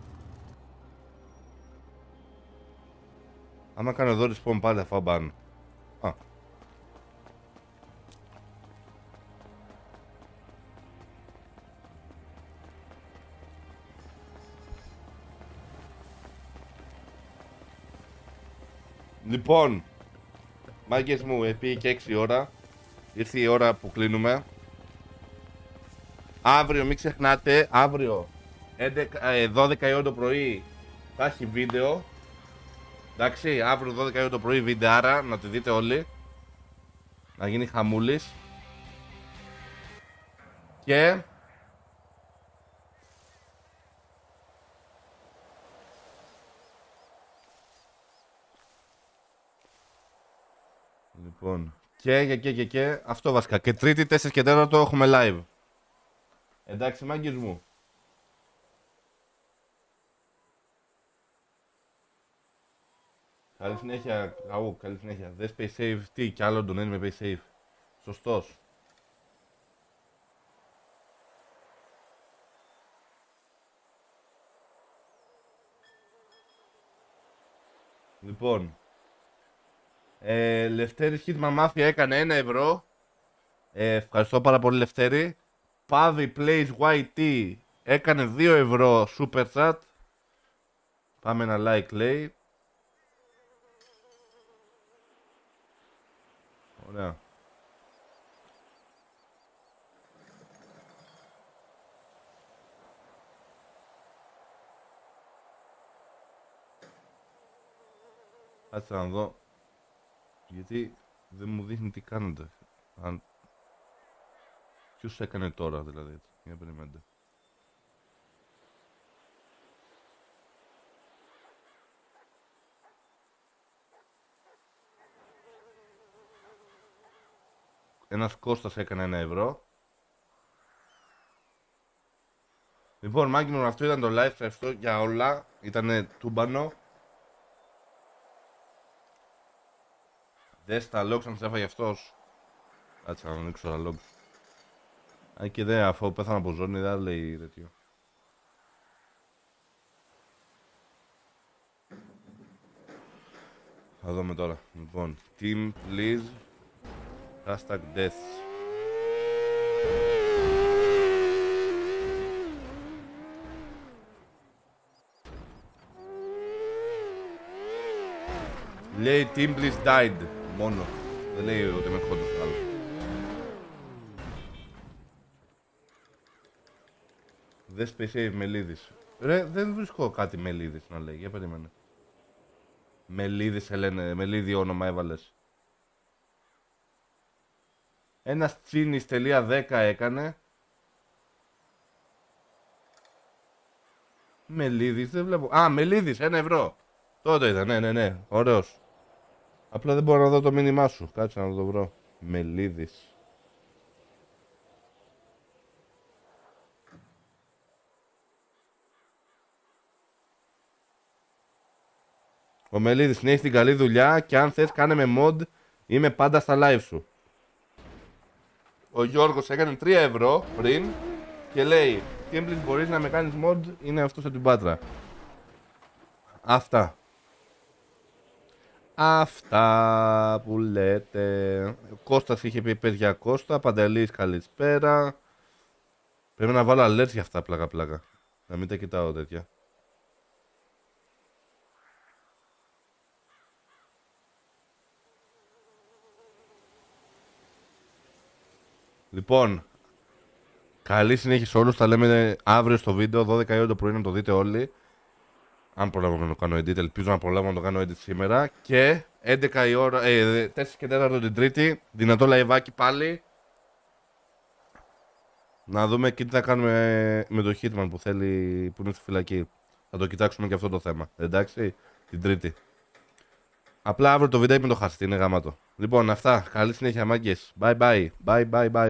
Άμα κάνω εδώ respawn πάλι θα φάω μπαν. Α. Λοιπόν, μάγκες μου, πήγε και έξι ώρα. Ήρθε η ώρα που κλείνουμε. Αύριο μην ξεχνάτε, αύριο δώδεκα η ώρα το πρωί θα έχει βίντεο. Εντάξει, αύριο δώδεκα η ώρα το πρωί βίντεο, άρα να τη δείτε όλοι. Να γίνει χαμούλης. Και λοιπόν, και, και, και, και, και, αυτό βασικά. Και Τρίτη, τέσσερα και τέταρτο έχουμε live. Εντάξει, μάγκες μου. Καλή συνέχεια, καού, καλή συνέχεια. Δες pay save, τι κι άλλο donate με pay save. Σωστός. Λοιπόν. Ε, Λευτέρης Hitman Mafia έκανε ένα ευρώ. Ε, ευχαριστώ πάρα πολύ Λευτέρη. Πάβη Plays γουάι τι έκανε δύο ευρώ super chat. Πάμε ένα like λέει. Ωραία. Κάτσε να δω. Γιατί δεν μου δείχνει τι κάνετε. Αν... Ποιος έκανε τώρα δηλαδή. Για περιμένετε. Ένας Κώστας έκανε ένα ευρώ. Λοιπόν, Μάγκη μου, αυτό ήταν το live. Ευχαριστώ για όλα. Ήτανε τούμπανο. Δες τα logs αν σε έφαγε αυτός. Κάτσε να ανοίξω τα logs. Αν και δε, αφού πέθανα από ζώνη, δεν λέει τέτοιο. Θα δούμε τώρα. Λοιπόν, team please. Hashtag death. Λέει team please died. Μόνο. Δεν λέει ότι είμαι κόντος άλλο. Δες Space Save Μελίδης. Ρε, δεν βρίσκω κάτι Μελίδης να λέει. Για περίμενε. Μελίδης σε λένε. Μελίδη όνομα έβαλες. Ένας τσίνης τελεία δέκα έκανε. Μελίδης, δεν βλέπω. Α, Μελίδης, ένα ευρώ. Τότε ήταν, ναι, ναι, ναι. Ωραίος. Απλά δεν μπορώ να δω το μήνυμά σου. Κάτσε να το βρω. Μελίδης. Ο Μελίδης συνέχισε την καλή δουλειά και αν θες κάνε με mod. Είμαι πάντα στα live σου. Ο Γιώργος έκανε τρία ευρώ πριν και λέει Teamblitz μπορείς να με κάνεις mod, είναι αυτός από την Πάτρα. Αυτά. Αυτά που λέτε. Ο Κώστας είχε πει πες για Κώστα, Παντελής καλησπέρα. Πρέπει να βάλω alerts για αυτά πλάκα πλάκα. Να μην τα κοιτάω τέτοια. Λοιπόν, καλή συνέχεια σε όλους, τα λέμε αύριο στο βίντεο, δώδεκα η ώρα το πρωί να το δείτε όλοι. Αν προλάβω να το κάνω edit, ελπίζω να προλάβω να το κάνω edit σήμερα. Και έντεκα η ώρα, ε, τέσσερα και τέταρτο την Τρίτη, δυνατό λαϊβάκι πάλι. Να δούμε και τι θα κάνουμε με το Hitman που θέλει, που είναι στη φυλακή. Θα το κοιτάξουμε και αυτό το θέμα, εντάξει, την Τρίτη. Απλά αύριο το βίντεο με το χάσετε, είναι γαμάτο. Λοιπόν, αυτά, καλή συνέχεια μάγκες, bye bye, bye bye bye.